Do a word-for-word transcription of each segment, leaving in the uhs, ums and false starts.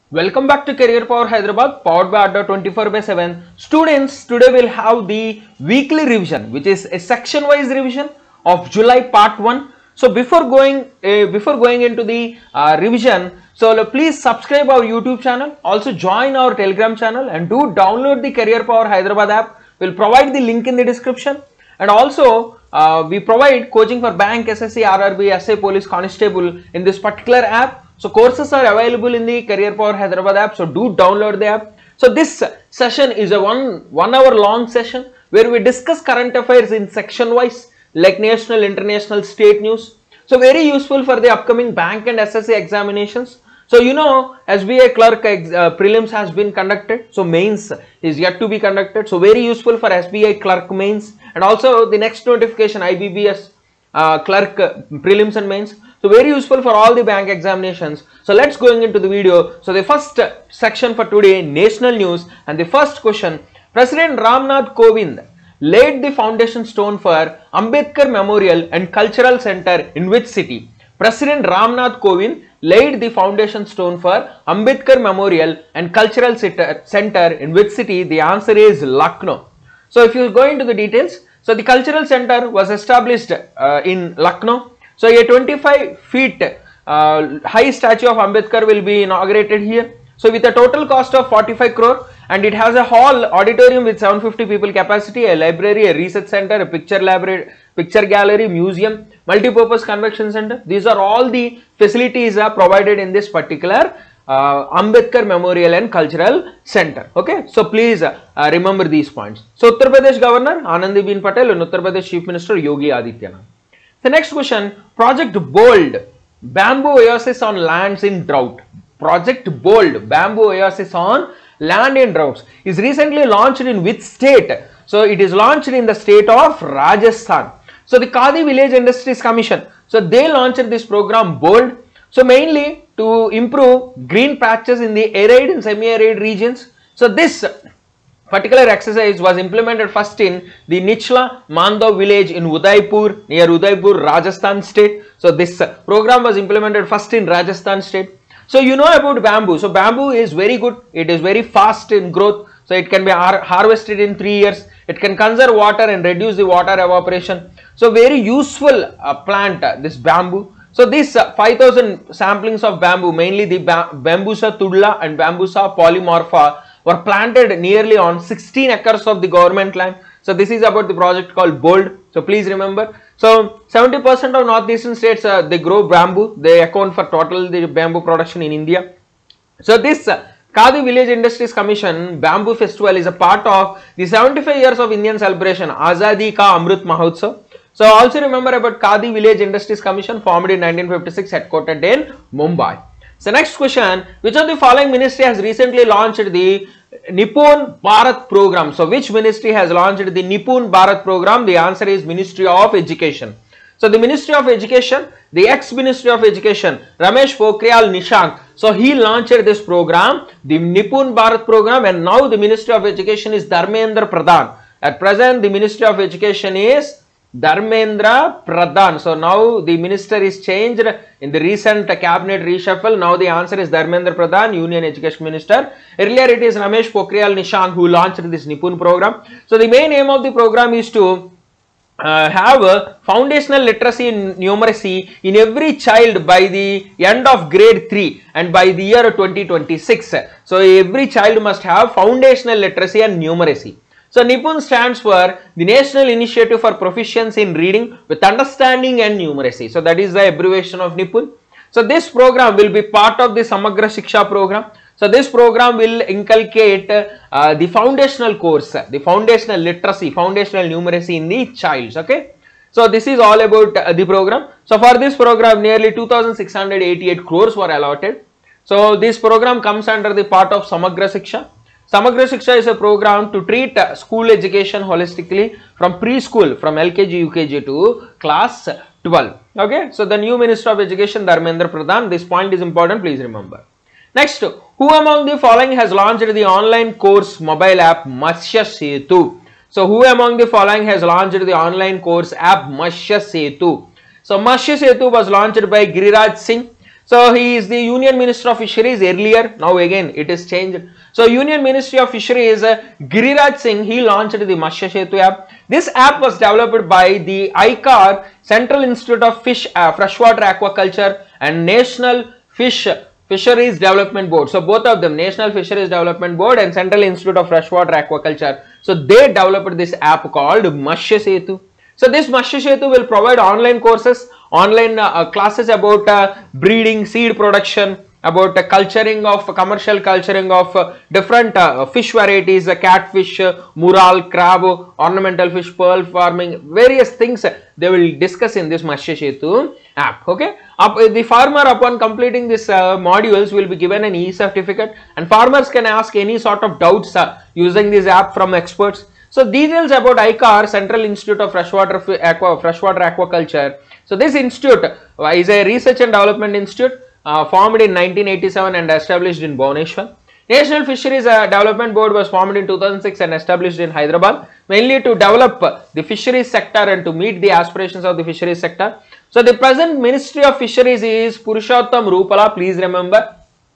Welcome back to Career Power Hyderabad, powered by Adda twenty-four by seven. Students, today we'll have the weekly revision, which is a section-wise revision of July part one. So before going uh, before going into the uh, revision, so please subscribe our YouTube channel. Also join our Telegram channel and do download the Career Power Hyderabad app. We'll provide the link in the description. And also uh, we provide coaching for bank, S S C, R R B, S A Police, Constable in this particular app. So courses are available in the Career Power Hyderabad app, so do download the app. So this session is a one, one hour long session where we discuss current affairs in section wise, like national, international, state news. So very useful for the upcoming bank and S S C examinations. So you know, S B I clerk uh, prelims has been conducted, so mains is yet to be conducted. So very useful for S B I clerk mains, and also the next notification I B B S uh, clerk uh, prelims and mains. So very useful for all the bank examinations. So let's going into the video. So the first section for today, national news, and the first question: President Ramnath Kovind laid the foundation stone for Ambedkar Memorial and Cultural Center in which city? President Ramnath Kovind laid the foundation stone for Ambedkar Memorial and Cultural Center in which city? The answer is Lucknow. So if you go into the details, so the Cultural Center was established uh, in Lucknow. So a twenty-five feet uh, high statue of Ambedkar will be inaugurated here. So with a total cost of forty-five crore, and it has a hall, auditorium with seven hundred fifty people capacity, a library, a research center, a picture library, picture gallery, museum, multi-purpose convention center. These are all the facilities are provided in this particular uh, Ambedkar Memorial and Cultural Center. Okay, so please uh, uh, remember these points. So Uttar Pradesh Governor Anandibin Patel and Uttar Pradesh Chief Minister Yogi Adityanath. The next question: Project Bold, bamboo oasis on lands in drought. Project Bold, bamboo oasis on land in droughts is recently launched in which state? So it is launched in the state of Rajasthan. So the Khadi Village Industries Commission, so they launched this program Bold. So mainly to improve green patches in the arid and semi-arid regions. So this particular exercise was implemented first in the Nichla Mandhav village in Udaipur, near Udaipur, Rajasthan state. So this program was implemented first in Rajasthan state. So you know about bamboo. So bamboo is very good. It is very fast in growth. So it can be har harvested in three years. It can conserve water and reduce the water evaporation. So very useful uh, plant, uh, this bamboo. So this uh, five thousand samplings of bamboo, mainly the ba Bambusa tudla and Bambusa polymorpha, were planted nearly on sixteen acres of the government land. So this is about the project called Bold. So please remember. So seventy percent of northeastern states uh, they grow bamboo. They account for total the bamboo production in India. So this uh, Khadi Village Industries Commission Bamboo Festival is a part of the seventy-five years of Indian celebration Azadi Ka Amrit Mahotsav. So also remember about Khadi Village Industries Commission, formed in nineteen fifty-six, headquartered in Mumbai. So next question: which of the following ministry has recently launched the Nipun Bharat program? So which ministry has launched the Nipun Bharat program? The answer is Ministry of Education. So the Ministry of Education, the ex-Ministry of Education, Ramesh Pokhriyal Nishank, so he launched this program, the Nipun Bharat program, and now the Ministry of Education is Dharmendra Pradhan. At present, the Ministry of Education is Dharmendra Pradhan. So now the minister is changed in the recent cabinet reshuffle. Now the answer is Dharmendra Pradhan, Union Education Minister. Earlier it is Ramesh Pokhriyal Nishank who launched this Nipun program. So the main aim of the program is to uh, have a foundational literacy in numeracy in every child by the end of grade three and by the year twenty twenty-six. So every child must have foundational literacy and numeracy. So Nipun stands for the National Initiative for Proficiency in Reading with Understanding and Numeracy. So that is the abbreviation of Nipun. So this program will be part of the Samagra Shiksha program. So this program will inculcate uh, the foundational course, the foundational literacy, foundational numeracy in the childs. Okay. So this is all about uh, the program. So for this program, nearly two thousand six hundred eighty-eight crores were allotted. So this program comes under the part of Samagra Shiksha. Samagra Shiksha is a program to treat uh, school education holistically from preschool, from L K G, U K G to class twelve. Okay, so the new Minister of Education, Dharmendra Pradhan, this point is important, please remember. Next, who among the following has launched the online course mobile app Matsya Setu? So who among the following has launched the online course app Matsya Setu? So Matsya Setu was launched by Giriraj Singh. So he is the Union Minister of Fisheries earlier. Now again it is changed. So Union Ministry of Fisheries, uh, Giriraj Singh, he launched the Matsya Setu app. This app was developed by the I C A R, Central Institute of Fish, uh, Freshwater Aquaculture, and National Fish Fisheries Development Board. So both of them, National Fisheries Development Board and Central Institute of Freshwater Aquaculture. So they developed this app called Matsya Setu. So this Matsya Setu will provide online courses, online uh, classes about uh, breeding, seed production, about uh, culturing of commercial culturing of uh, different uh, fish varieties, uh, catfish, uh, mural, crab, ornamental fish, pearl farming, various things uh, they will discuss in this Matsya Setu app. Okay, Up, the farmer upon completing this uh, modules will be given an e-certificate, and farmers can ask any sort of doubts uh, using this app from experts. So details about I C A R, Central Institute of Freshwater Aqua, Freshwater Aquaculture. So this institute uh, is a research and development institute uh, formed in nineteen eighty-seven and established in Bhubaneswar. National Fisheries uh, Development Board was formed in two thousand six and established in Hyderabad, mainly to develop uh, the fisheries sector and to meet the aspirations of the fisheries sector. So the present Ministry of Fisheries is Purushottam Rupala, please remember.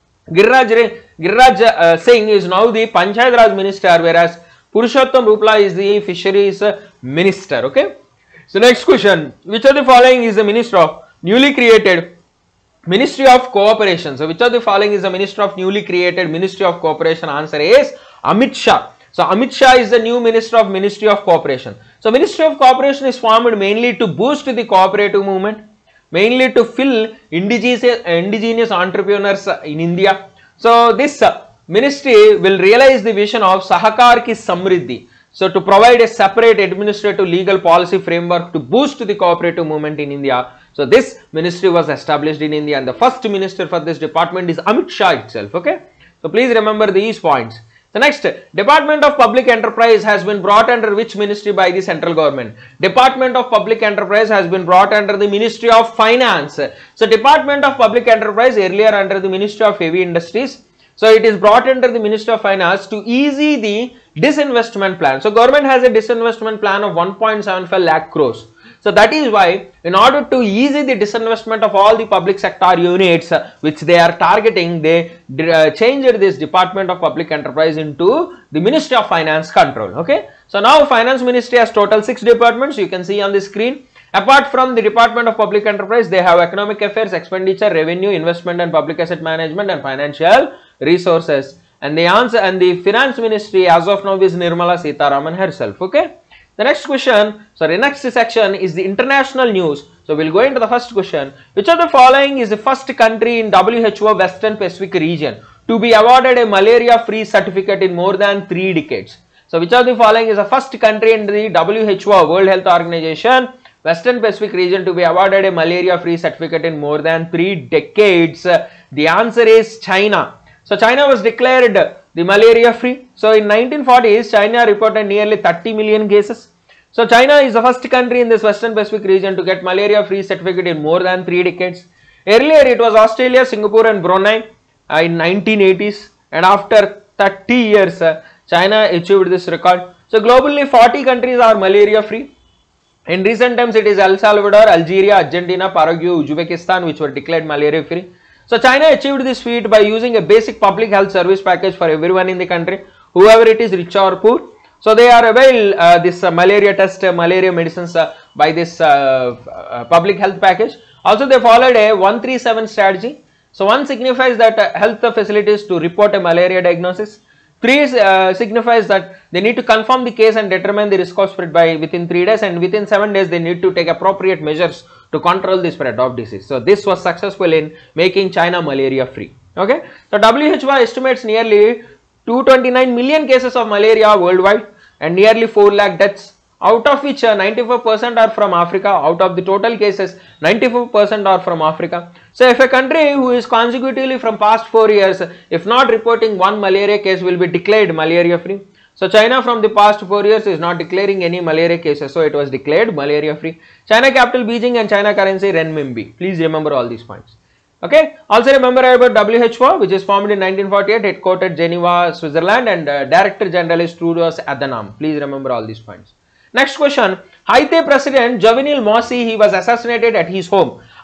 Giriraj, Giriraj uh, Singh is now the Panchayat Raj Minister, whereas Purushottam Rupala is the Fisheries Minister. Okay. So next question, which of the following is the Minister of newly created Ministry of Cooperation? So which of the following is the Minister of newly created Ministry of Cooperation? Answer is Amit Shah. So Amit Shah is the new Minister of Ministry of Cooperation. So Ministry of Cooperation is formed mainly to boost the cooperative movement, mainly to fill indigenous, indigenous entrepreneurs in India. So this uh, ministry will realize the vision of Sahakar Ki Samriddhi. So to provide a separate administrative legal policy framework to boost the cooperative movement in India. So this ministry was established in India, and the first minister for this department is Amit Shah itself. Okay. So please remember these points. The next, Department of Public Enterprise has been brought under which ministry by the central government? Department of Public Enterprise has been brought under the Ministry of Finance. So Department of Public Enterprise earlier under the Ministry of Heavy Industries. So it is brought under the Ministry of Finance to ease the disinvestment plan. So government has a disinvestment plan of one point seven five lakh crores. So that is why, in order to ease the disinvestment of all the public sector units uh, which they are targeting, they uh, changed this Department of Public Enterprise into the Ministry of Finance control. Okay. So now Finance Ministry has total six departments, you can see on the screen. Apart from the Department of Public Enterprise, they have Economic Affairs, Expenditure, Revenue, Investment and Public Asset Management, and Financial Resources. And the answer and the Finance Ministry as of now is Nirmala Sitharaman herself. Okay. The next question, sorry, next section is the international news. So we'll go into the first question. Which of the following is the first country in W H O Western Pacific region to be awarded a malaria-free certificate in more than three decades? So which of the following is the first country in the W H O, World Health Organization, Western Pacific region to be awarded a malaria-free certificate in more than three decades? The answer is China. So China was declared the malaria-free. So in nineteen forties, China reported nearly thirty million cases. So China is the first country in this Western Pacific region to get malaria-free certificate in more than three decades. Earlier it was Australia, Singapore and Brunei uh, in nineteen eighties, and after thirty years uh, China achieved this record. So globally forty countries are malaria-free. In recent times it is El Salvador, Algeria, Argentina, Paraguay, Uzbekistan which were declared malaria-free. So China achieved this feat by using a basic public health service package for everyone in the country, whoever it is, rich or poor. So they are avail uh, this uh, malaria test, uh, malaria medicines uh, by this uh, uh, public health package. Also they followed a one three seven strategy. So one signifies that uh, health facilities to report a malaria diagnosis. Three uh, signifies that they need to confirm the case and determine the risk of spread by within three days, and within seven days they need to take appropriate measures to control the spread of disease. So this was successful in making China malaria free. Okay. So W H O estimates nearly two hundred twenty-nine million cases of malaria worldwide and nearly four lakh deaths, out of which uh, ninety-four percent are from Africa. Out of the total cases, ninety-four percent are from Africa. So if a country who is consecutively from past four years, if not reporting one malaria case, will be declared malaria free. So China from the past four years is not declaring any malaria cases, so it was declared malaria free. China capital Beijing and China currency renminbi. Please remember all these points. Okay. Also remember about W H O, which is formed in nineteen forty-eight, headquartered Geneva, Switzerland, and uh, Director General is Tedros Adhanom. Please remember all these points. Next question. Haiti President Jovenel Moïse, he was assassinated at his home.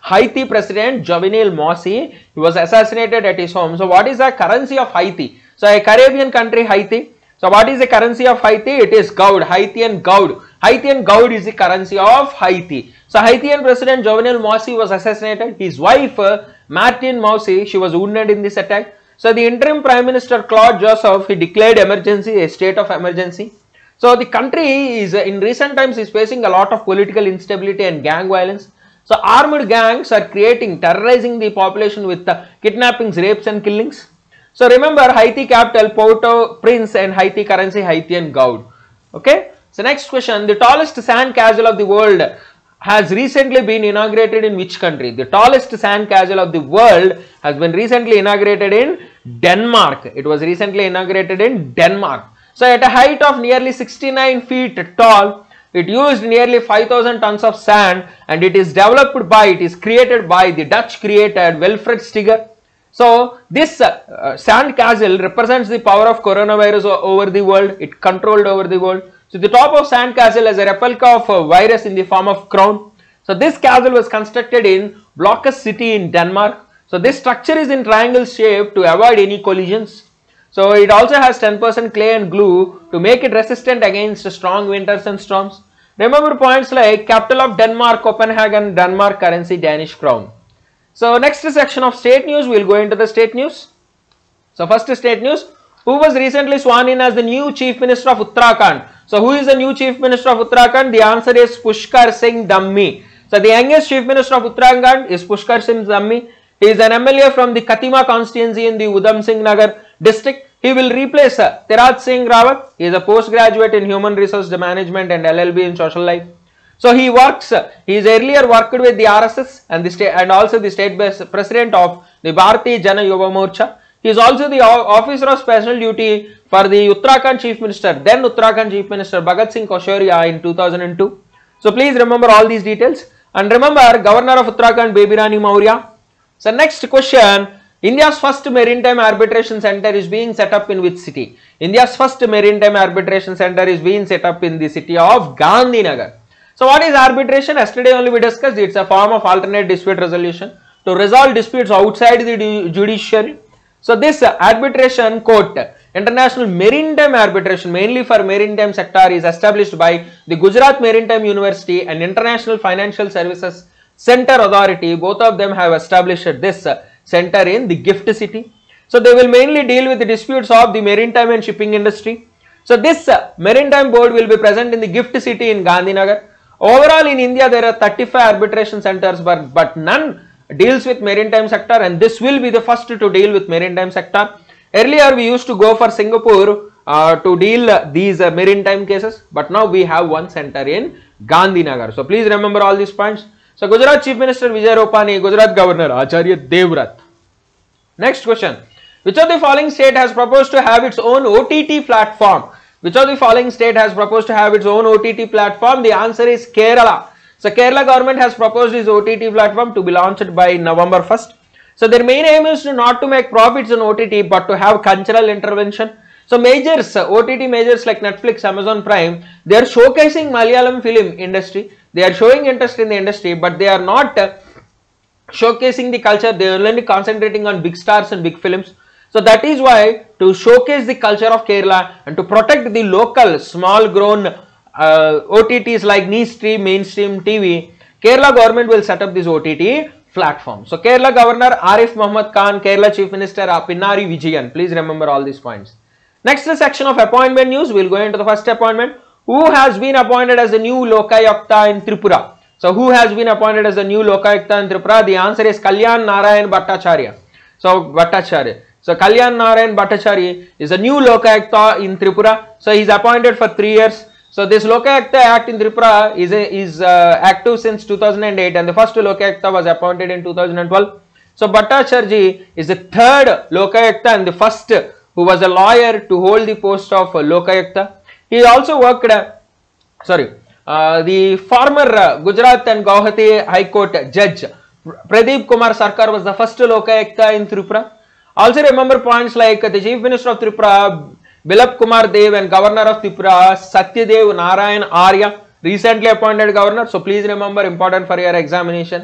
Haiti president Jovenel Moïse. He was assassinated at his home. So what is the currency of Haiti? So a Caribbean country, Haiti. So what is the currency of Haiti? It is Goud, Haitian Goud. Haitian Goud is the currency of Haiti. So Haitian president Jovenel Moïse was assassinated. His wife uh, Martine Moïse, she was wounded in this attack. So the interim prime minister Claude Joseph, he declared emergency, a state of emergency. So the country is uh, in recent times is facing a lot of political instability and gang violence. So armed gangs are creating, terrorizing the population with uh, kidnappings, rapes and killings. So remember, Haiti capital Port-au-Prince and Haiti currency Haitian Goud. Okay. So next question, the tallest sand castle of the world has recently been inaugurated in which country? The tallest sand castle of the world has been recently inaugurated in Denmark. It was recently inaugurated in Denmark. So at a height of nearly sixty-nine feet tall, it used nearly five thousand tons of sand, and it is developed by, it is created by the Dutch creator Wilfred Stiger. So this uh, sand castle represents the power of coronavirus over the world. It controlled over the world. So the top of sand castle is a replica of a virus in the form of crown. So this castle was constructed in Blokhus city in Denmark. So this structure is in triangle shape to avoid any collisions. So it also has ten percent clay and glue to make it resistant against strong winters and storms. Remember points like capital of Denmark, Copenhagen, Denmark currency, Danish crown. So next section of state news, we will go into the state news. So first state news, who was recently sworn in as the new chief minister of Uttarakhand? So who is the new chief minister of Uttarakhand? The answer is Pushkar Singh Dhami. So the youngest chief minister of Uttarakhand is Pushkar Singh Dhami. He is an M L A from the Katima constituency in the Udham Singh Nagar district. He will replace uh, Tiraj Singh Rawat. He is a postgraduate in human resource management and L L B in social life. So he works, uh, he is earlier worked with the R S S and the state and also the state president of the Bharatiya Jana Yuva Morcha. He is also the officer of special duty for the Uttarakhand chief minister, then Uttarakhand chief minister Bhagat Singh Koshoria in two thousand two. So please remember all these details, and remember governor of Uttarakhand Baby Rani Maurya. So next question, India's first maritime arbitration center is being set up in which city? India's first maritime arbitration center is being set up in the city of Gandhinagar. So what is arbitration? Yesterday only we discussed, it's a form of alternate dispute resolution to resolve disputes outside the judiciary. So this arbitration court, International Maritime Arbitration, mainly for maritime sector, is established by the Gujarat Maritime University and International Financial Services Center Authority. Both of them have established this center in the GIFT city. So they will mainly deal with the disputes of the maritime and shipping industry. So this maritime board will be present in the GIFT city in Gandhinagar. Overall in India there are thirty-five arbitration centers, but, but none deals with maritime sector, and this will be the first to deal with maritime sector. Earlier we used to go for Singapore uh, to deal uh, these uh, maritime cases, but now we have one center in Gandhinagar. So please remember all these points. So Gujarat Chief Minister Vijay Rupani, Gujarat Governor Acharya Devvrat. Next question, which of the following state has proposed to have its own O T T platform? Which of the following state has proposed to have its own O T T platform? The answer is Kerala. So Kerala government has proposed its O T T platform to be launched by November first. So their main aim is to not to make profits in O T T, but to have cultural intervention. So majors, O T T majors like Netflix, Amazon Prime, they are showcasing Malayalam film industry. They are showing interest in the industry, but they are not uh, showcasing the culture. They are only concentrating on big stars and big films. So that is why, to showcase the culture of Kerala and to protect the local small grown uh, O T Ts like Newstream, Mainstream T V, Kerala government will set up this O T T platform. So Kerala Governor Arif Muhammad Khan, Kerala Chief Minister Pinari Vijayan. Please remember all these points. Next section of appointment news, we will go into the first appointment. Who has been appointed as the new Lokayukta in Tripura? So who has been appointed as the new Lokayukta in Tripura? The answer is Kalyan Narayan Bhattacharya. So Bhattacharya. So Kalyan Narayan Bhattacharya is a new Lokayukta in Tripura. So he is appointed for three years. So this Lokayukta Act in Tripura is, a, is uh, active since two thousand eight, and the first Lokayukta was appointed in two thousand twelve. So Bhattacharya is the third Lokayukta and the first who was a lawyer to hold the post of Lokayukta. He also worked, uh, sorry, uh, the former uh, Gujarat and Guwahati High Court judge Pradeep Kumar Sarkar was the first Lokayukta in Tripura. Also remember points like uh, the Chief Minister of Tripura, Bilap Kumar Dev, and Governor of Tripura, Satyadev Narayan Arya, recently appointed governor. So please remember, important for your examination.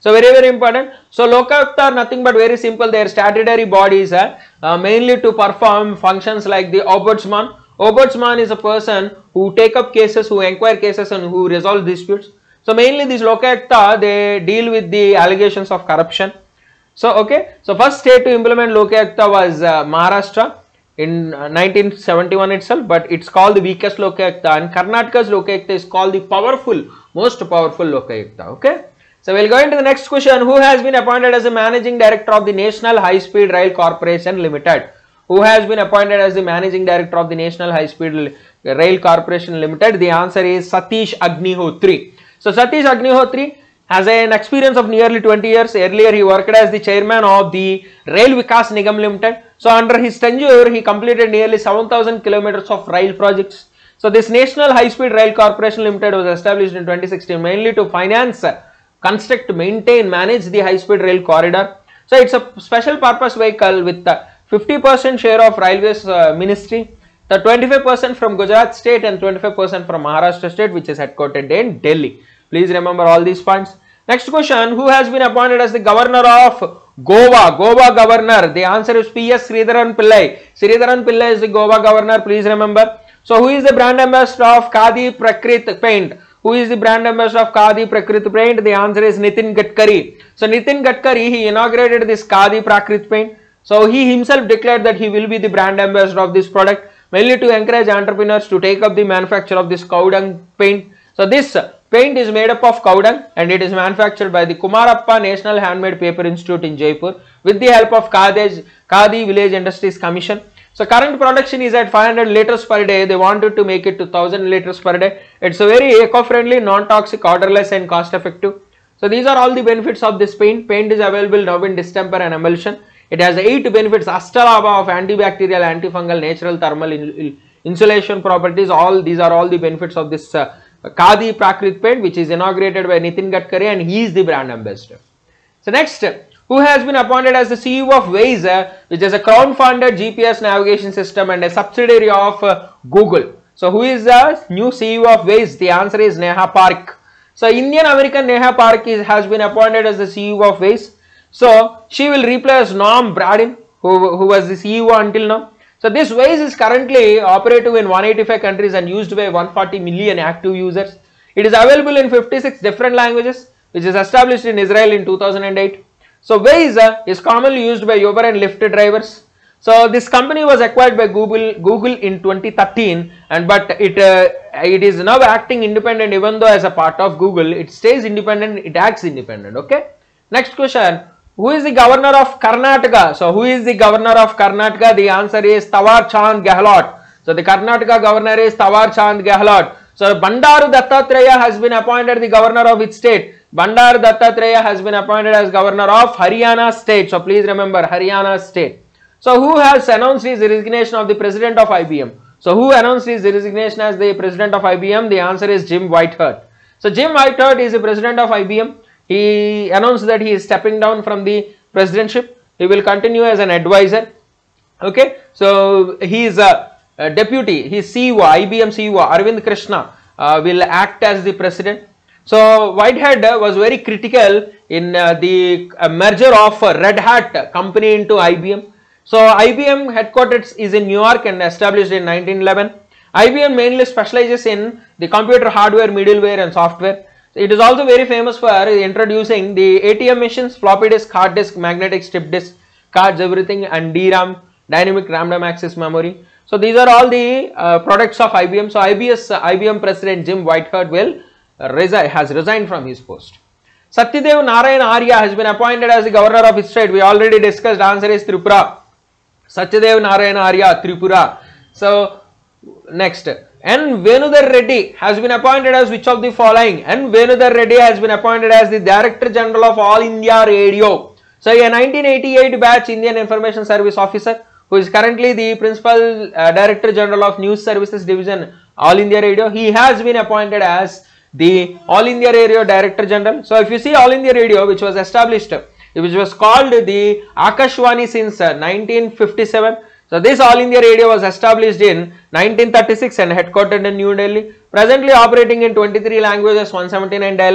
So very very important. So Lokayukta are nothing but very simple. They are statutory bodies, uh, uh, mainly to perform functions like the ombudsman. Ombudsman is a person who take up cases, who inquire cases and who resolve disputes. So mainly these Lokayukta, they deal with the allegations of corruption. So okay, so first state to implement Lokayukta was uh, Maharashtra in uh, nineteen seventy-one itself, but it's called the weakest Lokayukta, and Karnataka's Lokayukta is called the powerful, most powerful Lokayukta. Okay, so we'll go into the next question. Who has been appointed as the managing director of the National High Speed Rail Corporation Limited? Who has been appointed as the managing director of the National High Speed Rail Corporation Limited? The answer is Satish Agnihotri. So Satish Agnihotri has an experience of nearly twenty years. Earlier he worked as the chairman of the Rail Vikas Nigam Limited. So under his tenure he completed nearly seven thousand kilometers of rail projects. So this National High Speed Rail Corporation Limited was established in twenty sixteen mainly to finance, construct, maintain, manage the high speed rail corridor. So it's a special purpose vehicle with the fifty percent share of Railways uh, Ministry, the twenty-five percent from Gujarat state and twenty-five percent from Maharashtra state, which is headquartered in Delhi. Please remember all these points. Next question, who has been appointed as the governor of Goa? Goa governor, the answer is P S Sridharan Pillai. Sridharan Pillai is the Goa governor, please remember. So who is the brand ambassador of Khadi Prakrit Paint? Who is the brand ambassador of Khadi Prakrit Paint? The answer is Nitin Gadkari. So Nitin Gadkari, he inaugurated this Khadi Prakrit Paint. So he himself declared that he will be the brand ambassador of this product, mainly to encourage entrepreneurs to take up the manufacture of this cow dung paint. So this paint is made up of cow dung and it is manufactured by the Kumarappa National Handmade Paper Institute in Jaipur with the help of Khadi, Khadi Village Industries Commission. So current production is at five hundred liters per day. They wanted to make it to one thousand liters per day. It's a very eco-friendly, non-toxic, odorless and cost-effective. So these are all the benefits of this paint. Paint is available now in distemper and emulsion. It has eight benefits: Astalaba of antibacterial, antifungal, natural thermal in insulation properties. All these are all the benefits of this uh, Khadi Prakrit paint, which is inaugurated by Nitin Gadkari, and he is the brand ambassador. So next, who has been appointed as the C E O of Waze, uh, which is a crowd-funded G P S navigation system and a subsidiary of uh, Google. So who is the new C E O of Waze? The answer is Neha Parekh. So Indian American Neha Parekh is, has been appointed as the C E O of Waze. So she will replace Norm Bradin, who, who was the C E O until now. So this Waze is currently operative in one hundred eighty-five countries and used by one hundred forty million active users. It is available in fifty-six different languages, which is established in Israel in two thousand eight. So Waze uh, is commonly used by Uber and Lyft drivers. So this company was acquired by Google Google in twenty thirteen, and but it uh, it is now acting independent. Even though as a part of Google, it stays independent, it acts independent. Okay. Next question. Who is the governor of Karnataka? So who is the governor of Karnataka? The answer is Tawar Chand Gehlot. So the Karnataka governor is Tawar Chand Gehlot. So Bandaru Dattatreya has been appointed the governor of its state. Bandaru Dattatreya has been appointed as governor of Haryana state. So please remember Haryana state. So who has announced his resignation of the president of I B M? So who announced his resignation as the president of I B M? The answer is Jim Whitehurt. So Jim Whitehurt is the president of I B M. He announced that he is stepping down from the presidentship. He will continue as an advisor. Okay, so he is a, a deputy. He is C E O, I B M C E O Arvind Krishna uh, will act as the president. So Whitehead uh, was very critical in uh, the uh, merger of uh, Red Hat company into I B M. So I B M headquarters is in New York and established in nineteen eleven. I B M mainly specializes in the computer hardware, middleware and software. It is also very famous for introducing the A T M machines, floppy disk, hard disk, magnetic strip disk, cards, everything, and D RAM, dynamic random access memory. So these are all the uh, products of I B M. So I B S, uh, I B M president Jim Whitehurt will uh, resign, has resigned from his post. Satyadev Narayan Arya has been appointed as the governor of his state. We already discussed. Answer is Tripura. Satyadev Narayan Arya, Tripura. So next. N. Venudhar Reddy has been appointed as which of the following? N. Venudhar Reddy has been appointed as the Director General of All India Radio. So a nineteen eighty-eight batch Indian Information Service officer who is currently the Principal uh, Director General of News Services Division All India Radio. He has been appointed as the All India Radio Director General. So if you see All India Radio, which was established, which was called the Akashwani since uh, nineteen fifty-seven. So this All India Radio was established in nineteen thirty-six and headquartered in New Delhi. Presently operating in twenty-three languages, one hundred seventy-nine dialects.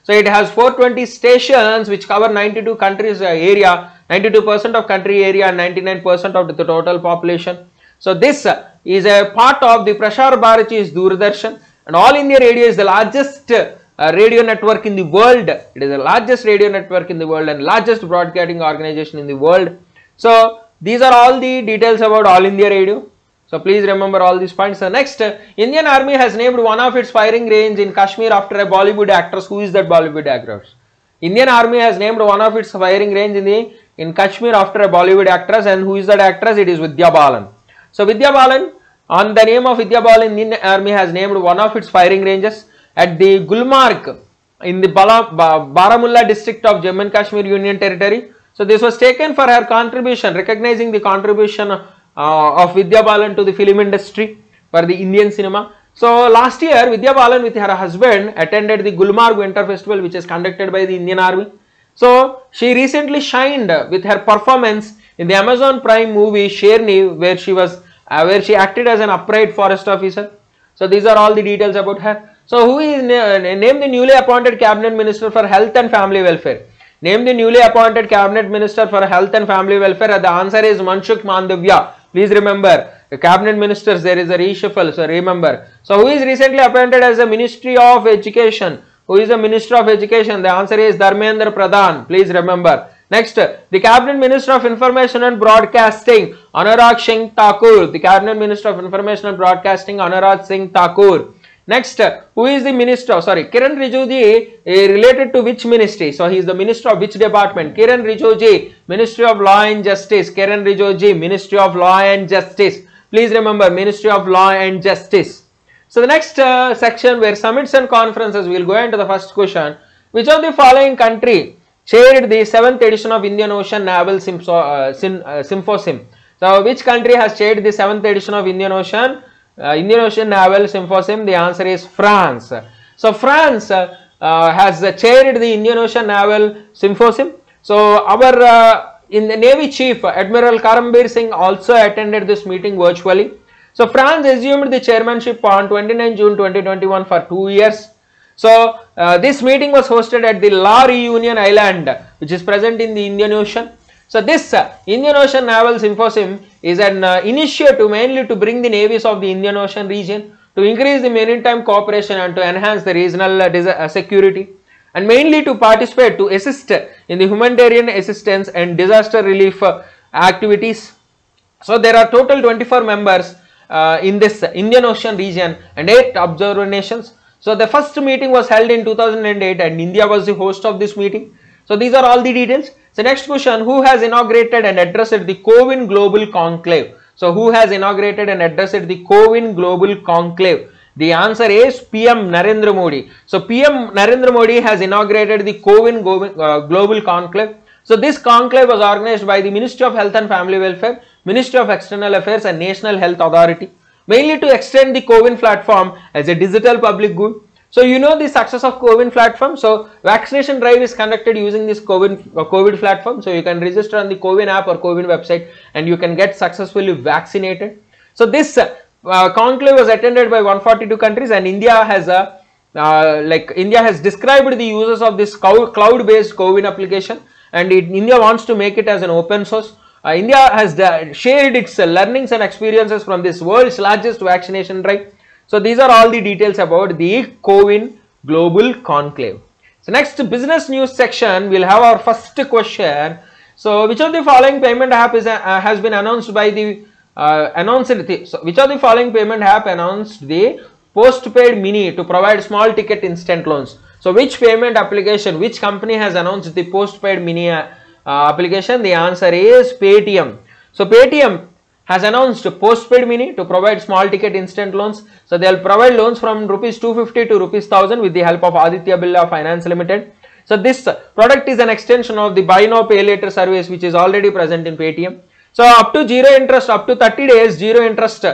So it has four hundred twenty stations which cover ninety-two countries uh, area, ninety-two percent of country area and ninety-nine percent of the total population. So this uh, is a part of the Prasar Bharati's Doordarshan, and All India Radio is the largest uh, radio network in the world. It is the largest radio network in the world and largest broadcasting organization in the world. So these are all the details about All India Radio. So please remember all these points. So next, uh, Indian Army has named one of its firing range in Kashmir after a Bollywood actress. Who is that Bollywood actress? Indian Army has named one of its firing range in the in Kashmir after a Bollywood actress, and who is that actress? It is Vidya Balan. So Vidya Balan, on the name of Vidya Balan, Indian Army has named one of its firing ranges at the Gulmarg in the Bala, Baramulla district of Jammu and Kashmir Union Territory. So this was taken for her contribution, recognizing the contribution uh, of Vidya Balan to the film industry for the Indian cinema. So last year, Vidya Balan with her husband attended the Gulmarg Winter Festival, which is conducted by the Indian Army. So she recently shined with her performance in the Amazon Prime movie Sherni, where she was uh, where she acted as an upright forest officer. So these are all the details about her. So who is uh, named the newly appointed cabinet minister for health and family welfare? Name the newly appointed cabinet minister for health and family welfare. The answer is Manshukh Mandavya. Please remember, the cabinet ministers, there is a reshuffle, so remember. So who is recently appointed as the Ministry of Education? Who is the Minister of Education? The answer is Dharmendra Pradhan. Please remember. Next, the Cabinet Minister of Information and Broadcasting, Anurag Singh Thakur. The Cabinet Minister of Information and Broadcasting, Anurag Singh Thakur. Next, who is the Minister? Sorry, Kiran Rijiju, uh, related to which ministry? So he is the Minister of which department? Kiran Rijiju, Ministry of Law and Justice. Kiran Rijiju, Ministry of Law and Justice. Please remember, Ministry of Law and Justice. So the next uh, section where summits and conferences, we will go into the first question. Which of the following country chaired the seventh edition of Indian Ocean Naval Sympo uh, Sym uh, Symposium? So which country has chaired the seventh edition of Indian Ocean uh, Indian Ocean Naval Symposium? The answer is France. So France uh, uh, has uh, chaired the Indian Ocean Naval Symposium. So our uh, in the Navy Chief Admiral Karambir Singh also attended this meeting virtually. So France assumed the chairmanship on twenty-ninth June twenty twenty-one for two years. So uh, this meeting was hosted at the La Reunion Island, which is present in the Indian Ocean. So this uh, Indian Ocean Naval Symposium is an uh, initiative mainly to bring the navies of the Indian Ocean region to increase the maritime cooperation and to enhance the regional uh, uh, security, and mainly to participate to assist in the humanitarian assistance and disaster relief uh, activities. So there are total twenty-four members uh, in this Indian Ocean region and eight observer nations. So the first meeting was held in two thousand eight and India was the host of this meeting. So these are all the details. So next question, who has inaugurated and addressed the CoWIN Global Conclave? So who has inaugurated and addressed the CoWIN Global Conclave? The answer is P M Narendra Modi. So P M Narendra Modi has inaugurated the CoWIN Global Conclave. So this conclave was organized by the Ministry of Health and Family Welfare, Ministry of External Affairs and National Health Authority, mainly to extend the CoWIN platform as a digital public good. So you know the success of CoWIN platform. So vaccination drive is conducted using this CoWIN uh, COVID platform. So you can register on the CoWIN app or CoWIN website and you can get successfully vaccinated. So this uh, uh, conclave was attended by one hundred forty-two countries, and India has a uh, like India has described the uses of this cloud-based CoWIN application, and it, India wants to make it as an open source. Uh, India has uh, shared its uh, learnings and experiences from this world's largest vaccination drive. So these are all the details about the CoWIN Global Conclave. So next, business news section, we'll have our first question. So which of the following payment app is uh, has been announced by the uh, announced the, so which of the following payment app announced the postpaid mini to provide small ticket instant loans? So which payment application, which company has announced the postpaid mini uh, application? The answer is Paytm. So Paytm has announced postpaid mini to provide small ticket instant loans. So they will provide loans from rupees two fifty to rupees one thousand with the help of Aditya Birla Finance Limited. So this product is an extension of the buy now pay later service which is already present in Paytm. So up to zero interest, up to thirty days zero interest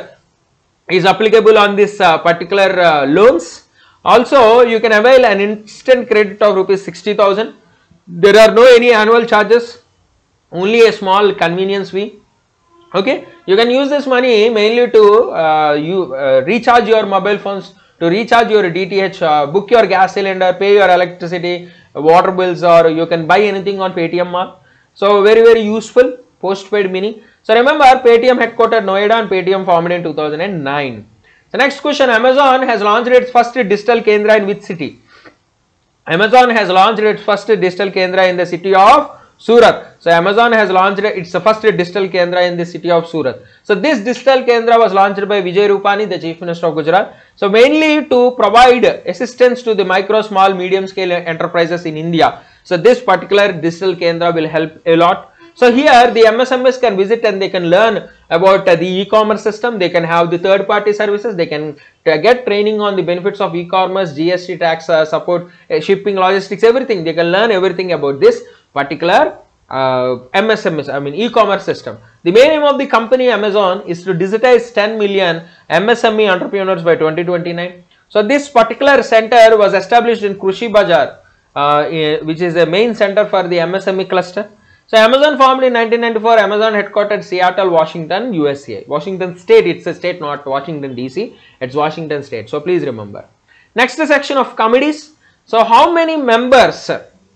is applicable on this uh, particular uh, loans. Also you can avail an instant credit of rupees sixty thousand. There are no any annual charges, only a small convenience fee. Okay, you can use this money mainly to uh, you uh, recharge your mobile phones to recharge your D T H, uh, book your gas cylinder, pay your electricity, water bills, or you can buy anything on Paytm Mall. So very very useful postpaid mini. So remember, Paytm headquartered Noida and Paytm formed in two thousand nine. The next question, Amazon has launched its first digital Kendra in which city? Amazon has launched its first digital Kendra in the city of Surat. So Amazon has launched its first digital Kendra in the city of Surat. So this digital Kendra was launched by Vijay Rupani, the Chief Minister of Gujarat. So mainly to provide assistance to the micro, small, medium scale enterprises in India. So this particular digital Kendra will help a lot. So here the M S M Es can visit and they can learn about uh, the e-commerce system. They can have the third party services. They can uh, get training on the benefits of e-commerce, G S T tax uh, support, uh, shipping, logistics, everything. They can learn everything about this particular uh, M S M Es, I mean e-commerce system. The main aim of the company Amazon is to digitize ten million M S M E entrepreneurs by twenty twenty-nine. So this particular center was established in Krushi Bazar, uh, which is a main center for the M S M E cluster. So Amazon formed in nineteen ninety-four, Amazon headquartered Seattle, Washington, U S A. Washington state, it's a state, not Washington D C, it's Washington state. So please remember. Next section of committees. So how many members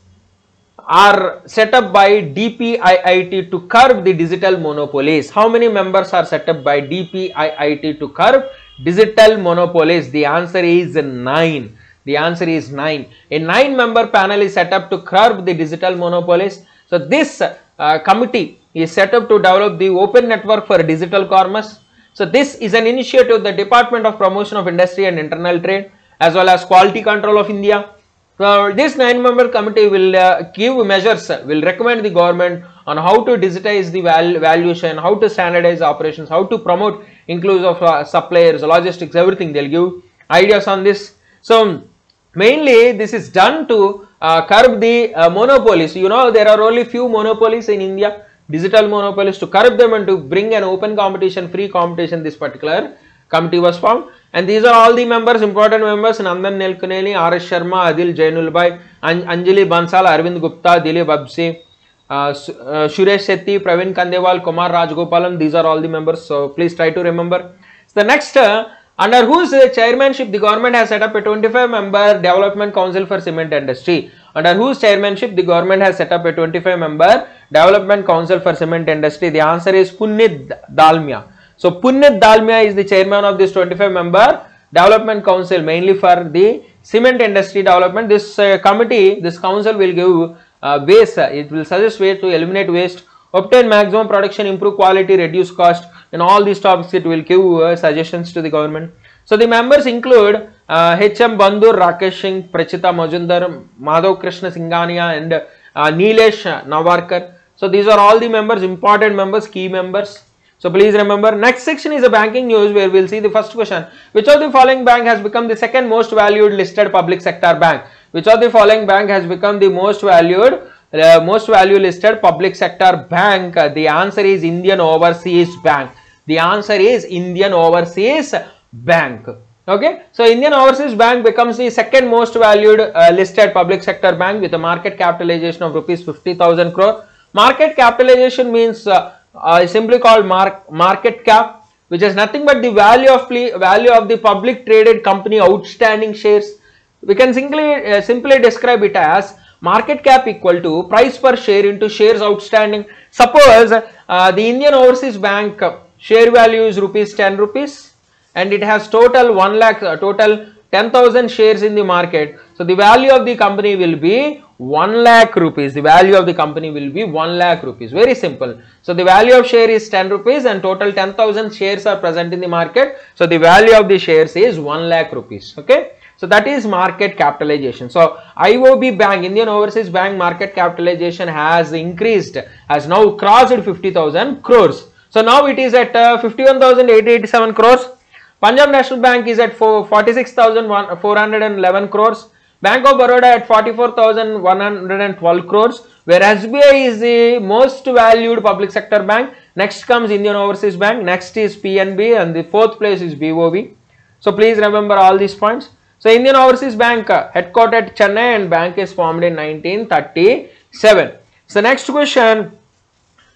are set up by D P I I T to curb the digital monopolies? How many members are set up by D P I I T to curb digital monopolies? The answer is nine. The answer is nine. A nine member panel is set up to curb the digital monopolies. So this uh, committee is set up to develop the open network for digital commerce. So this is an initiative of the Department of Promotion of Industry and Internal Trade as well as Quality Control of India. So this nine member committee will uh, give measures, will recommend the government on how to digitize the val valuation, how to standardize operations, how to promote inclusive uh, suppliers, logistics, everything. They'll give ideas on this. So mainly this is done to Uh, curb the uh, monopolies. You know, there are only few monopolies in India, digital monopolies. To curb them and to bring an open competition, free competition, this particular committee was formed. And these are all the members, important members: Nandan Nilekani, R S Sharma, Adil Jainulbhai, An Anjali Bansal, Arvind Gupta, Dilip Absi, uh, uh, Suresh Sethi, Praveen Kandewal, Kumar Rajgopalan. These are all the members. So please try to remember. So the next, uh, under whose chairmanship the government has set up a twenty-five member development council for cement industry? Under whose chairmanship the government has set up a twenty-five member development council for cement industry? The answer is Puneet Dalmia. So Puneet Dalmia is the chairman of this twenty-five member development council, mainly for the cement industry development. This uh, committee, this council will give uh, ways, uh, it will suggest ways to eliminate waste, obtain maximum production, improve quality, reduce cost. In all these topics, it will give uh, suggestions to the government. So the members include uh, H M Bandur, Rakesh Singh, Prachita Majumdar, Madhav Krishna Singhania, and uh, Nilesh Navarkar. So these are all the members, important members, key members. So please remember. Next section is a banking news where we'll see the first question. Which of the following bank has become the second most valued listed public sector bank? Which of the following bank has become the most valued uh, most value listed public sector bank? Uh, the answer is Indian Overseas Bank. The answer is Indian Overseas Bank. Okay, so Indian Overseas Bank becomes the second most valued uh, listed public sector bank with a market capitalization of rupees fifty thousand crore. Market capitalization means uh, uh, simply called mark, market cap, which is nothing but the value of value of the public traded company outstanding shares. We can simply uh, simply describe it as market cap equal to price per share into shares outstanding. Suppose uh, the Indian Overseas Bank share value is rupees ten rupees and it has total one lakh, uh, total ten thousand shares in the market. So the value of the company will be one lakh rupees. The value of the company will be one lakh rupees. Very simple. So the value of share is ten rupees and total ten thousand shares are present in the market. So the value of the shares is one lakh rupees. Okay. So that is market capitalization. So I O B Bank, Indian Overseas Bank market capitalization has increased, has now crossed fifty thousand crores. So now it is at uh, fifty-one thousand eight hundred eighty-seven crores. Punjab National Bank is at forty-six thousand four hundred eleven crores. Bank of Baroda at forty-four thousand one hundred twelve crores. Where S B I is the most valued public sector bank. Next comes Indian Overseas Bank. Next is P N B and the fourth place is B O B. So please remember all these points. So Indian Overseas Bank uh, headquartered at Chennai and bank is formed in nineteen thirty-seven. So next question.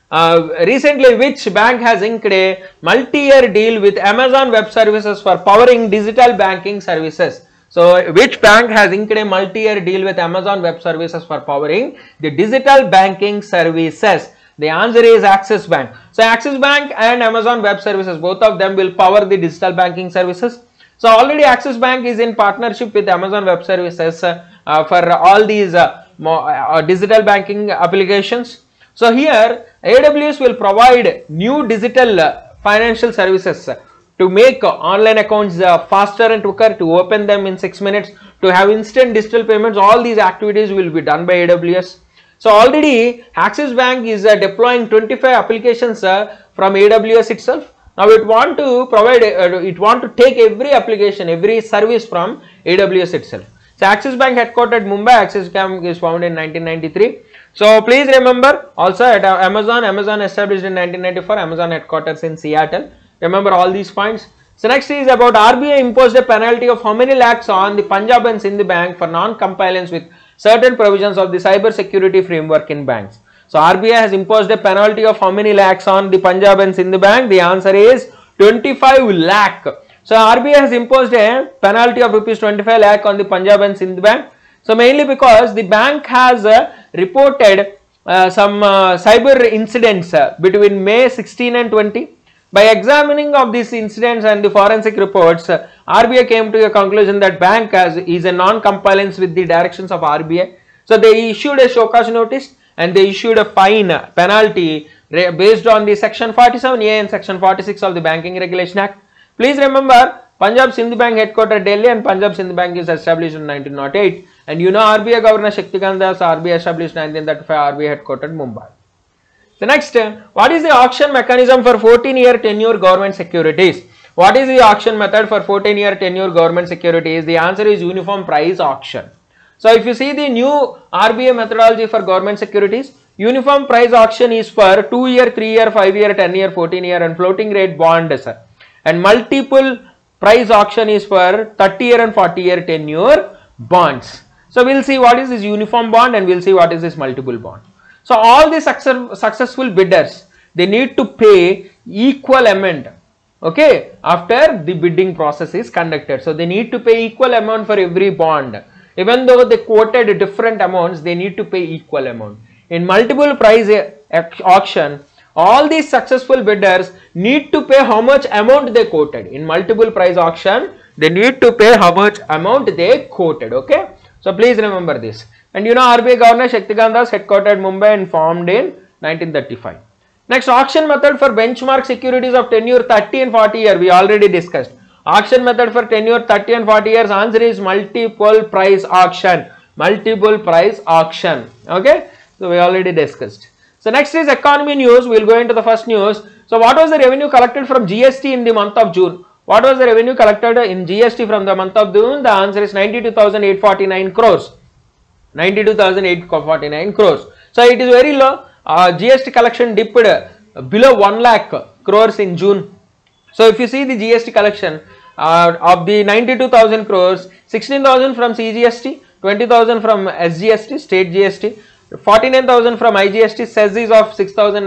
Uh, recently, which bank has inked a multi-year deal with Amazon Web Services for powering digital banking services? So, which bank has inked a multi-year deal with Amazon Web Services for powering the digital banking services? The answer is Axis Bank. So, Axis Bank and Amazon Web Services, both of them will power the digital banking services. So, already Axis Bank is in partnership with Amazon Web Services uh, uh, for all these uh, more, uh, digital banking applications. So, here A W S will provide new digital uh, financial services uh, to make uh, online accounts uh, faster and quicker, to open them in six minutes, to have instant digital payments. All these activities will be done by A W S. So, already Axis Bank is uh, deploying twenty-five applications uh, from A W S itself. Now, it want to provide, uh, it want to take every application, every service from A W S itself. So, Axis Bank headquartered Mumbai. Axis Bank is founded in nineteen ninety-three. So, please remember also at Amazon, Amazon established in nineteen ninety-four, Amazon headquarters in Seattle. Remember all these points. So, next is about R B I imposed a penalty of how many lakhs on the Punjab and Sindh Bank for non-compliance with certain provisions of the cyber security framework in banks. So, R B I has imposed a penalty of how many lakhs on the Punjab and Sindh Bank? The answer is twenty-five lakh. So, R B I has imposed a penalty of rupees twenty-five lakh on the Punjab and Sindh Bank. So, mainly because the bank has uh, reported uh, some uh, cyber incidents uh, between May sixteen and twenty. By examining of these incidents and the forensic reports, uh, R B I came to a conclusion that bank has, is a non-compliance with the directions of R B I. So, they issued a show cause notice and they issued a fine uh, penalty based on the section forty-seven A and section forty-six of the Banking Regulation Act. Please remember, Punjab Sindh Bank headquartered Delhi and Punjab Sindh Bank is established in nineteen oh eight. And you know R B I Governor Shaktikant Das, R B I established nineteen thirty-five, R B I headquartered Mumbai. The next, what is the auction mechanism for fourteen year tenure government securities? What is the auction method for fourteen year tenure government securities? The answer is uniform price auction. So, if you see the new R B I methodology for government securities, uniform price auction is for two year, three year, five year, ten year, fourteen year and floating rate bonds. And multiple price auction is for thirty year and forty year tenure bonds. So, we will see what is this uniform bond and we will see what is this multiple bond. So, all the success, successful bidders, they need to pay equal amount, okay, after the bidding process is conducted. So, they need to pay equal amount for every bond. Even though they quoted different amounts, they need to pay equal amount. In multiple price auction, all these successful bidders need to pay how much amount they quoted. In multiple price auction, they need to pay how much amount they quoted, okay. So, please remember this. And you know R B I Governor Shaktikant Das headquartered Mumbai and formed in nineteen thirty-five. Next, auction method for benchmark securities of tenure thirty and forty year, we already discussed. Auction method for tenure thirty and forty years, answer is multiple price auction. Multiple price auction, okay. So, we already discussed. So, next is economy news, we will go into the first news. So, what was the revenue collected from G S T in the month of June? What was the revenue collected in G S T from the month of June? The answer is ninety-two thousand eight hundred forty-nine crores. ninety-two thousand eight hundred forty-nine crores. So, it is very low. Uh, G S T collection dipped uh, below one lakh crores in June. So, if you see the G S T collection uh, of the ninety-two thousand crores, sixteen thousand from C G S T, twenty thousand from S G S T, state G S T, forty-nine thousand from I G S T, S E Z is of six thousand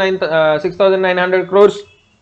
nine hundred crores.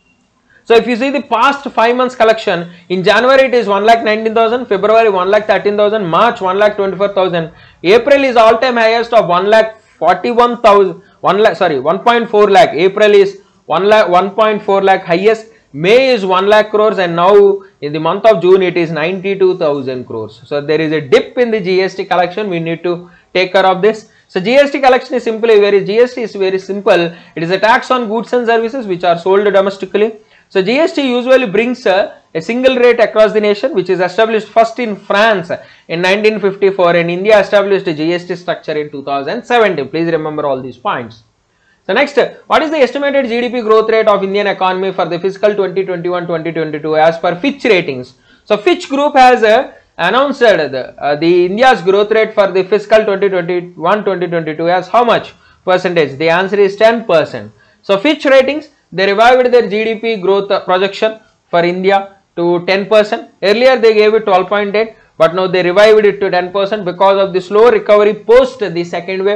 So, if you see the past five months collection, in January it is one lakh nineteen thousand, February one lakh thirteen thousand, March one lakh twenty-four thousand, April is all time highest of one lakh forty-one thousand, one lakh, sorry, one point four lakh, April is one lakh, one point four lakh highest, May is one lakh crores and now in the month of June it is ninety-two thousand crores. So, there is a dip in the G S T collection, we need to take care of this. So, G S T collection is simply very, G S T is very simple, it is a tax on goods and services which are sold domestically. So, G S T usually brings uh, a single rate across the nation which is established first in France in nineteen fifty-four and India established a G S T structure in two thousand seventeen. Please remember all these points. So, next, what is the estimated G D P growth rate of Indian economy for the fiscal twenty twenty-one twenty twenty-two as per Fitch ratings? So, Fitch Group has uh, announced the, uh, the India's growth rate for the fiscal twenty twenty-one twenty twenty-two as how much percentage? The answer is ten percent. So, Fitch ratings, they revived their G D P growth projection for India to ten percent. Earlier they gave it twelve point eight, but now they revived it to ten percent because of the slow recovery post the second wave.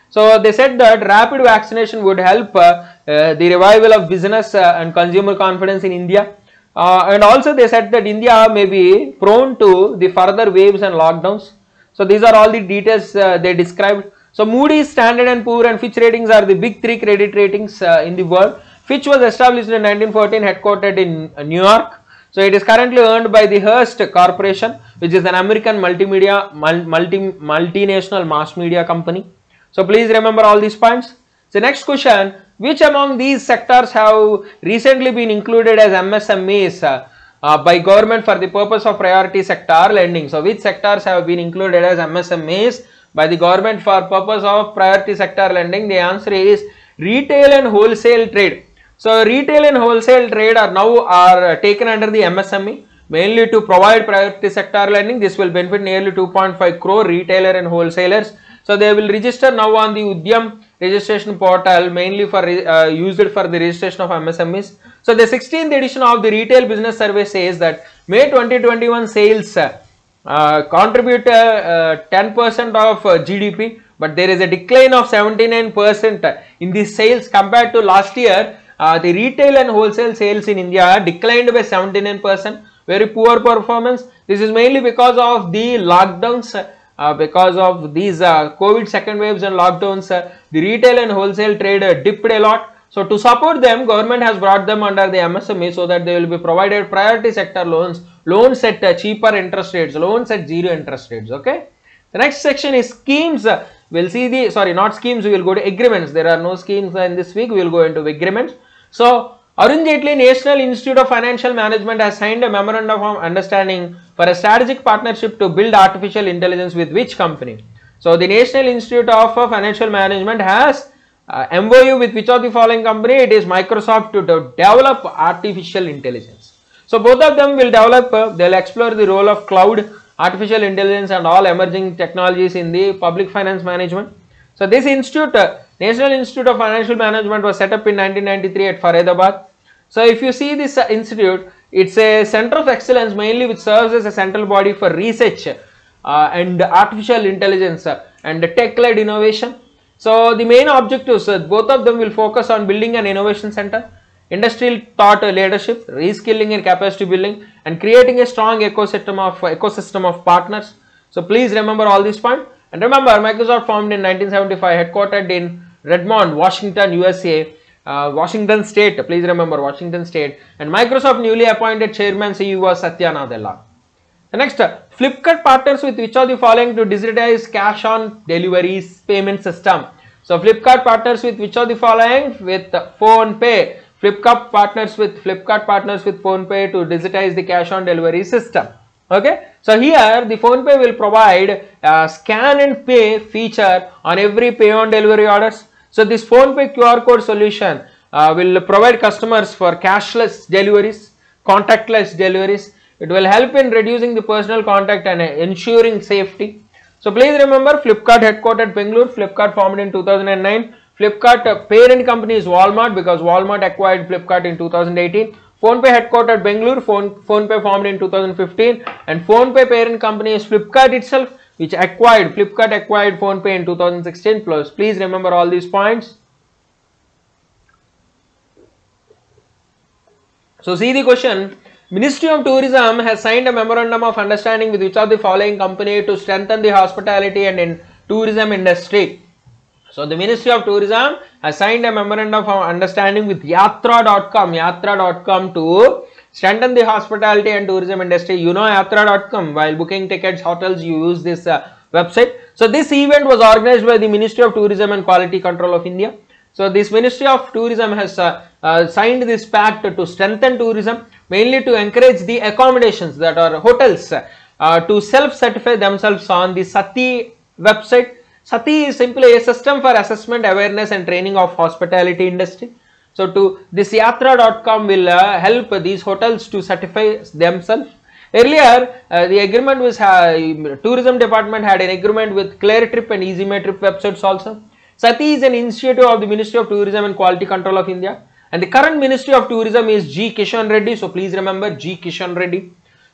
So they said that rapid vaccination would help uh, uh, the revival of business uh, and consumer confidence in India. Uh, and also they said that India may be prone to the further waves and lockdowns. So these are all the details uh, they described. So Moody's, Standard and Poor and Fitch ratings are the big three credit ratings uh, in the world. Fitch was established in nineteen fourteen, headquartered in uh, New York. So it is currently owned by the Hearst Corporation, which is an American multimedia, multi, multinational mass media company. So please remember all these points. So next question, which among these sectors have recently been included as M S M Es uh, uh, by government for the purpose of priority sector lending? So which sectors have been included as M S M Es by the government for purpose of priority sector lending? The answer is retail and wholesale trade. So retail and wholesale trade are now are taken under the M S M E mainly to provide priority sector lending. This will benefit nearly two point five crore retailer and wholesalers. So they will register now on the Udyam registration portal mainly for uh, used for the registration of M S M Es. So the sixteenth edition of the Retail Business Survey says that May twenty twenty-one sales uh, uh, contribute ten percent uh, of uh, G D P, but there is a decline of seventy-nine percent in the sales compared to last year. Uh, the retail and wholesale sales in India declined by seventy-nine percent. Very poor performance. This is mainly because of the lockdowns. Uh, because of these uh, COVID second waves and lockdowns, uh, the retail and wholesale trade uh, dipped a lot. So to support them, government has brought them under the M S M E so that they will be provided priority sector loans, loans at uh, cheaper interest rates, loans at zero interest rates. Okay. The next section is schemes. Uh, we'll see the, sorry, not schemes, we will go to agreements. There are no schemes in this week, we will go into agreements. So Arun Jaitley National Institute of Financial Management has signed a memorandum of understanding for a strategic partnership to build artificial intelligence with which company? So the National Institute of Financial Management has uh, M O U with which of the following company? It is Microsoft to de develop artificial intelligence. So both of them will develop, uh, they will explore the role of cloud, artificial intelligence and all emerging technologies in the public finance management. So this institute, uh, National Institute of Financial Management, was set up in nineteen ninety-three at Faridabad. So if you see this uh, institute, it's a center of excellence mainly which serves as a central body for research uh, and artificial intelligence uh, and tech-led innovation. So the main objectives, uh, both of them will focus on building an innovation center, industrial thought leadership, reskilling and capacity building, and creating a strong ecosystem of uh, ecosystem of partners. So please remember all these points. And remember, Microsoft formed in nineteen seventy-five, headquartered in Redmond, Washington, U S A. Uh, Washington State, please remember Washington State, and Microsoft newly appointed chairman C E O was Satya Nadella. The next, uh, Flipkart partners with which of the following to digitize cash on deliveries payment system? So Flipkart partners with which of the following? With uh, PhonePe. Flipkart partners with Flipkart partners with PhonePe to digitize the cash on delivery system. Okay, so here the PhonePe will provide a scan and pay feature on every pay on delivery orders. So this PhonePe Q R code solution uh, will provide customers for cashless deliveries, contactless deliveries. It will help in reducing the personal contact and uh, ensuring safety. So please remember, Flipkart headquartered Bengaluru. Flipkart formed in two thousand nine. Flipkart uh, parent company is Walmart because Walmart acquired Flipkart in two thousand eighteen. PhonePe headquartered Bengaluru. Phone, PhonePe formed in two thousand fifteen, and PhonePe parent company is Flipkart itself, which acquired, Flipkart acquired PhonePe in two thousand sixteen plus. Please remember all these points. So see the question. Ministry of Tourism has signed a memorandum of understanding with which of the following company to strengthen the hospitality and in tourism industry? So the Ministry of Tourism has signed a memorandum of understanding with Yatra dot com, Yatra dot com to strengthen the hospitality and tourism industry. You know Yatra dot com, while booking tickets, hotels, you use this uh, website. So this event was organized by the Ministry of Tourism and Quality Control of India. So this Ministry of Tourism has uh, uh, signed this pact to strengthen tourism, mainly to encourage the accommodations that are hotels uh, to self-certify themselves on the Sati website. Sati is simply a system for assessment, awareness and training of hospitality industry. So to this Yatra dot com will uh, help these hotels to certify themselves. Earlier, uh, the agreement was, uh, tourism department had an agreement with ClearTrip and EasyMyTrip websites also. Sati is an initiative of the Ministry of Tourism and Quality Control of India. And the current Ministry of Tourism is G. Kishan Reddy. So please remember G. Kishan Reddy.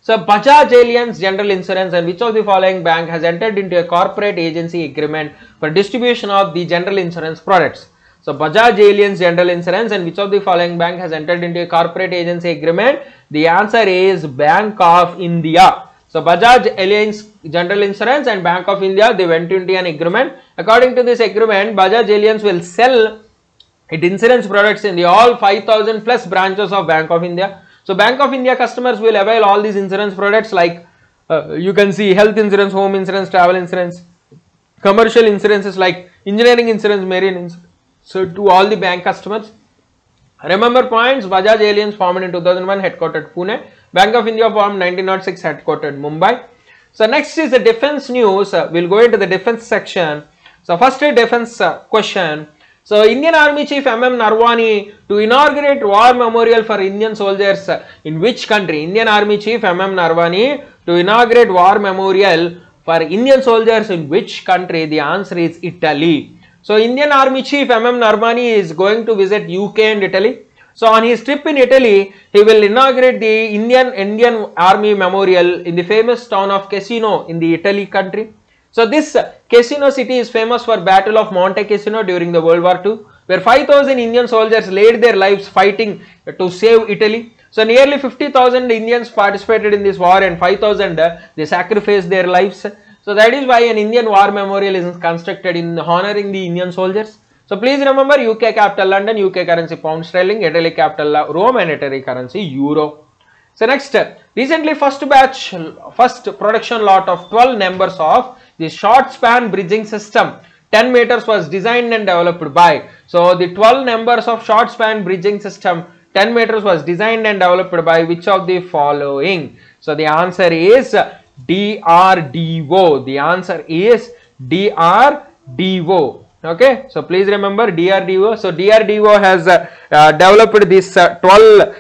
So Bajaj Allianz General Insurance and which of the following bank has entered into a corporate agency agreement for distribution of the general insurance products? So Bajaj Allianz General Insurance and which of the following bank has entered into a corporate agency agreement? The answer is Bank of India. So Bajaj Allianz General Insurance and Bank of India, they went into an agreement. According to this agreement, Bajaj Allianz will sell its insurance products in the all five thousand plus branches of Bank of India. So Bank of India customers will avail all these insurance products like uh, you can see health insurance, home insurance, travel insurance, commercial insurances like engineering insurance, marine insurance. So to all the bank customers. Remember points, Bajaj Allianz formed in two thousand one, headquartered Pune. Bank of India formed nineteen oh six, headquartered Mumbai. So next is the defense news. Uh, we'll go into the defense section. So first defense uh, question. So Indian Army Chief M M Narwani to inaugurate war memorial for Indian soldiers uh, in which country? Indian Army Chief M M Narwani to inaugurate war memorial for Indian soldiers in which country? The answer is Italy. So Indian Army Chief M M Narwani is going to visit U K and Italy. So on his trip in Italy, he will inaugurate the Indian Indian Army Memorial in the famous town of Cassino in the Italy country. So this Cassino city is famous for Battle of Monte Cassino during the World War Two, where five thousand Indian soldiers laid their lives fighting to save Italy. So nearly fifty thousand Indians participated in this war and five thousand uh, they sacrificed their lives. So that is why an Indian war memorial is constructed in honoring the Indian soldiers. So please remember, U K capital London, U K currency pound sterling, Italy capital Rome and Italy currency euro. So next, recently first batch, first production lot of twelve numbers of the short span bridging system ten meters was designed and developed by. So the twelve numbers of short span bridging system ten meters was designed and developed by which of the following? So the answer is D R D O. The answer is D R D O. Okay, so please remember D R D O. So D R D O has uh, uh, developed this uh, twelve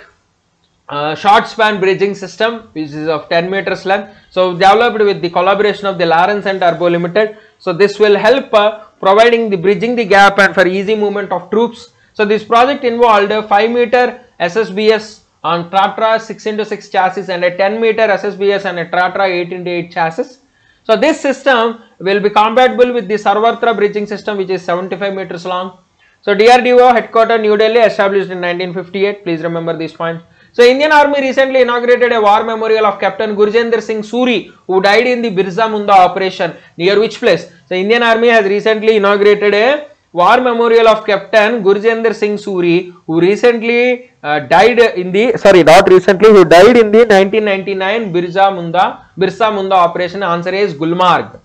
uh, short span bridging system which is of ten meters length. So developed with the collaboration of the Lawrence and Turbo Limited. So this will help uh, providing the bridging the gap and for easy movement of troops. So this project involved a five meter S S B S on Tatra six into six chassis and a ten meter S S B S and a Tatra eight into eight chassis. So this system will be compatible with the Sarvatra bridging system which is seventy-five meters long. So D R D O headquarters New Delhi, established in nineteen fifty-eight. Please remember these points. So Indian Army recently inaugurated a war memorial of Captain Gurjendra Singh Suri who died in the Birsa Munda operation near which place? So Indian Army has recently inaugurated a war memorial of Captain Gurjendra Singh Suri who recently uh, died in the, sorry not recently, who died in the nineteen ninety-nine Birsa Munda, Birsa Munda operation. Answer is Gulmarg.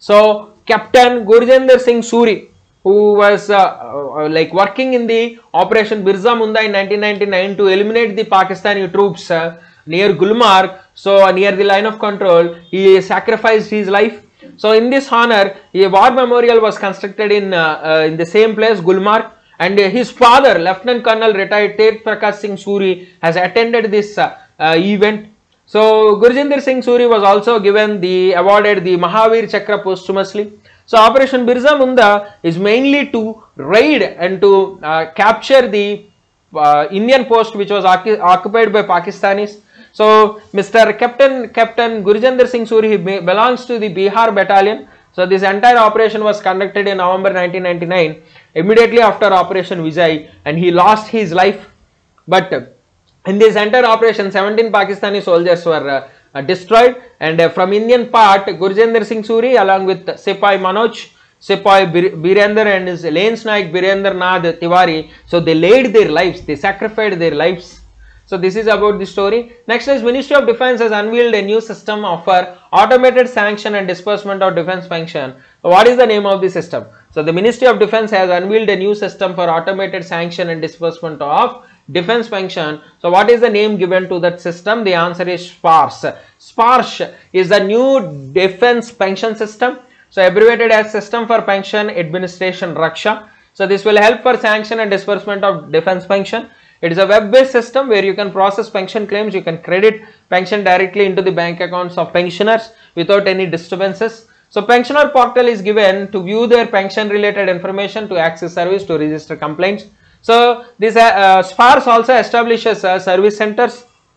So Captain Gurjendra Singh Suri who was uh, uh, like working in the operation Birsa Munda in nineteen ninety-nine to eliminate the Pakistani troops uh, near Gulmarg. So uh, near the line of control, he sacrificed his life. So in this honor, a war memorial was constructed in uh, uh, in the same place, Gulmarg, and uh, his father, Lieutenant Colonel retired Tej Prakash Singh Suri, has attended this uh, uh, event. So Gurjendra Singh Suri was also given the awarded the Mahavir Chakra posthumously. So Operation Birsa Munda is mainly to raid and to uh, capture the uh, Indian post which was occupied by Pakistanis. So Mister Captain Captain Gurjendra Singh Suri, he belongs to the Bihar battalion. So this entire operation was conducted in November nineteen ninety-nine, immediately after Operation Vijay, and he lost his life. But uh, in this entire operation, seventeen Pakistani soldiers were uh, uh, destroyed, and uh, from Indian part, Gurjendra Singh Suri along with Sepoy Manoj, Sepoy Birender and his Lance Naik Birender Nath Tiwari, so they laid their lives, they sacrificed their lives. So this is about the story. Next is Ministry of Defence has unveiled a new system for automated sanction and disbursement of defence pension. So what is the name of the system? So the Ministry of Defence has unveiled a new system for automated sanction and disbursement of defence pension. So what is the name given to that system? The answer is SPARS. SPARS is the new defence pension system. So abbreviated as System for Pension Administration Raksha. So this will help for sanction and disbursement of defence pension. It is a web-based system where you can process pension claims, you can credit pension directly into the bank accounts of pensioners without any disturbances. So pensioner portal is given to view their pension related information, to access service, to register complaints. So this uh, uh, SPARS also establishes uh, service centers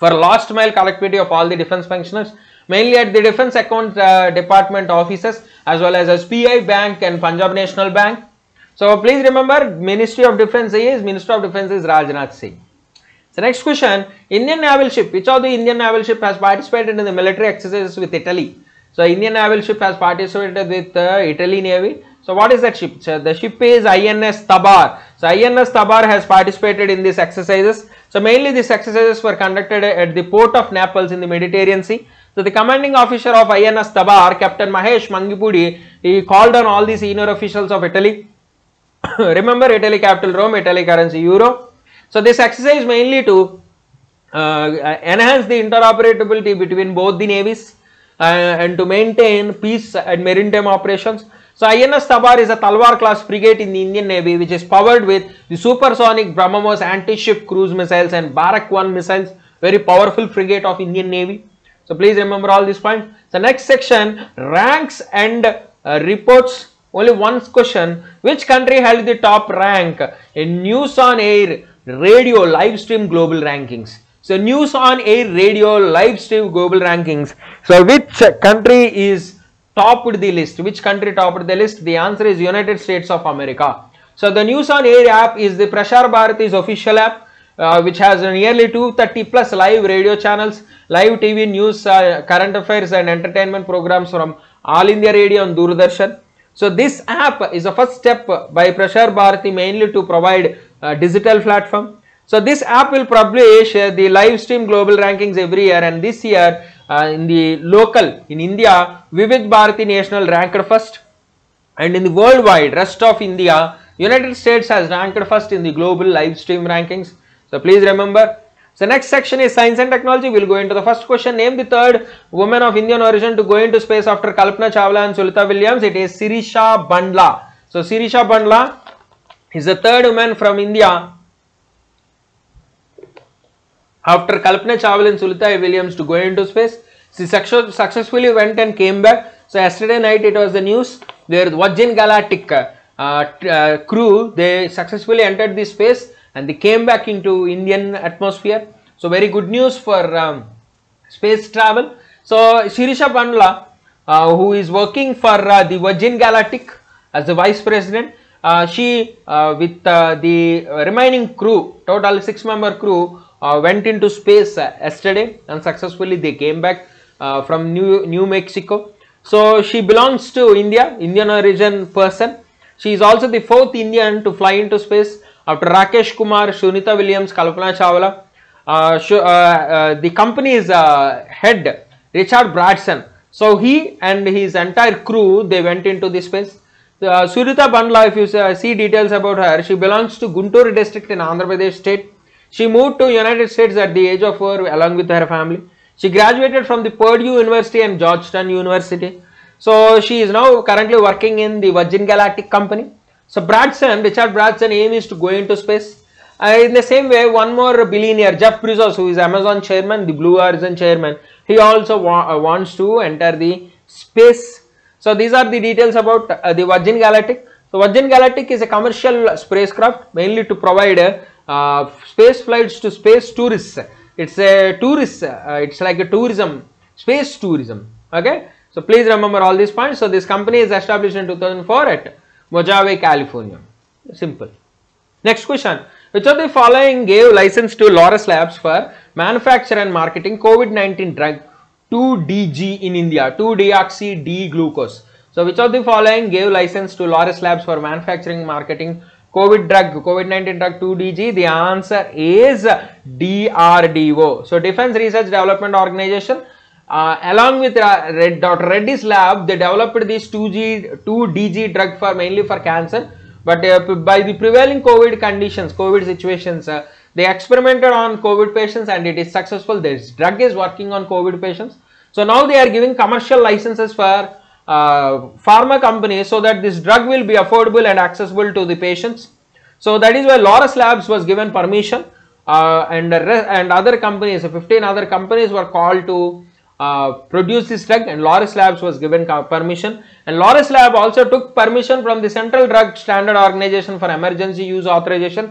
for last mile connectivity of all the defense functionaries, mainly at the defense account uh, department offices as well as S B I Bank and Punjab National Bank. So please remember, Ministry of Defense is Minister of Defense is Rajnath Singh. So next question, Indian naval ship, which of the Indian naval ship has participated in the military exercises with Italy? So Indian naval ship has participated with uh, Italy Navy. So what is that ship? So the ship is I N S Tabar. So I N S Tabar has participated in these exercises. So mainly these exercises were conducted at the port of Naples in the Mediterranean Sea. So the commanding officer of I N S Tabar, Captain Mahesh Mangipudi, he called on all the senior officials of Italy. Remember, Italy capital Rome, Italy currency Euro. So this exercise mainly to uh, enhance the interoperability between both the navies uh, and to maintain peace and maritime operations. So I N S Tabar is a Talwar class frigate in the Indian Navy, which is powered with the supersonic BrahMos anti-ship cruise missiles and Barak one missiles, very powerful frigate of Indian Navy. So please remember all these points. The next section, ranks and uh, reports. Only one question, which country held the top rank in News on Air Radio live stream global rankings? So News on Air Radio live stream global rankings. So which country is topped the list? Which country topped the list? The answer is United States of America. So the News on Air app is the Prasar Bharati's official app, uh, which has nearly two hundred thirty plus live radio channels, live T V news, uh, current affairs and entertainment programs from All India Radio and Doordarshan. So this app is the first step by Prasar Bharati mainly to provide a digital platform. So this app will publish uh, the live stream global rankings every year, and this year uh, in the local in India, Vivid Bharati National ranked first, and in the worldwide rest of India, United States has ranked first in the global live stream rankings. So please remember. So next section is science and technology. We will go into the first question. Name the third woman of Indian origin to go into space after Kalpana Chawla and Sunita Williams. It is Sirisha Bandla. So Sirisha Bandla is the third woman from India after Kalpana Chawla and Sunita Williams to go into space. She successfully went and came back. So yesterday night it was the news. Their Virgin Galactic uh, uh, crew, they successfully entered the space and they came back into Indian atmosphere. So very good news for um, space travel. So Sirisha Bandla, uh, who is working for uh, the Virgin Galactic as the vice president, uh, she uh, with uh, the remaining crew, total six member crew, uh, went into space uh, yesterday and successfully they came back uh, from New, New Mexico. So she belongs to India, Indian origin person. She is also the fourth Indian to fly into space after Rakesh Kumar, Sunita Williams, Kalpana Chawla. Uh, uh, uh, the company's uh, head, Richard Branson. So he and his entire crew, they went into the space. Uh, Sunita Bandla, if you uh, see details about her, she belongs to Guntur district in Andhra Pradesh state. She moved to United States at the age of four along with her family. She graduated from the Purdue University and Georgetown University. So she is now currently working in the Virgin Galactic company. So Branson, Richard Branson, aim is to go into space. Uh, in the same way, one more billionaire, Jeff Bezos, who is Amazon chairman, the Blue Origin chairman, he also wa uh, wants to enter the space. So these are the details about uh, the Virgin Galactic. So Virgin Galactic is a commercial spacecraft mainly to provide uh, space flights to space tourists. It's a tourist, uh, it's like a tourism, space tourism. Okay. So please remember all these points. So this company is established in two thousand four at Mojave, California. Simple. Next question. Which of the following gave license to Laurus Labs for manufacture and marketing COVID nineteen drug two D G in India, two deoxy D glucose? So which of the following gave license to Laurus Labs for manufacturing and marketing COVID drug, COVID nineteen drug two D G? The answer is D R D O. So Defense Research Development Organization, uh, along with uh, Red, Doctor Reddy's lab, they developed this two D G drug for mainly for cancer. But uh, by the prevailing COVID conditions, COVID situations, uh, they experimented on COVID patients and it is successful. This drug is working on COVID patients. So now they are giving commercial licenses for uh, pharma companies so that this drug will be affordable and accessible to the patients. So that is why Laurus Labs was given permission, uh, and and other companies, fifteen other companies were called to uh, produce this drug, and Laurus Labs was given permission. And Laurus Lab also took permission from the Central Drug Standard Organization for emergency use authorization,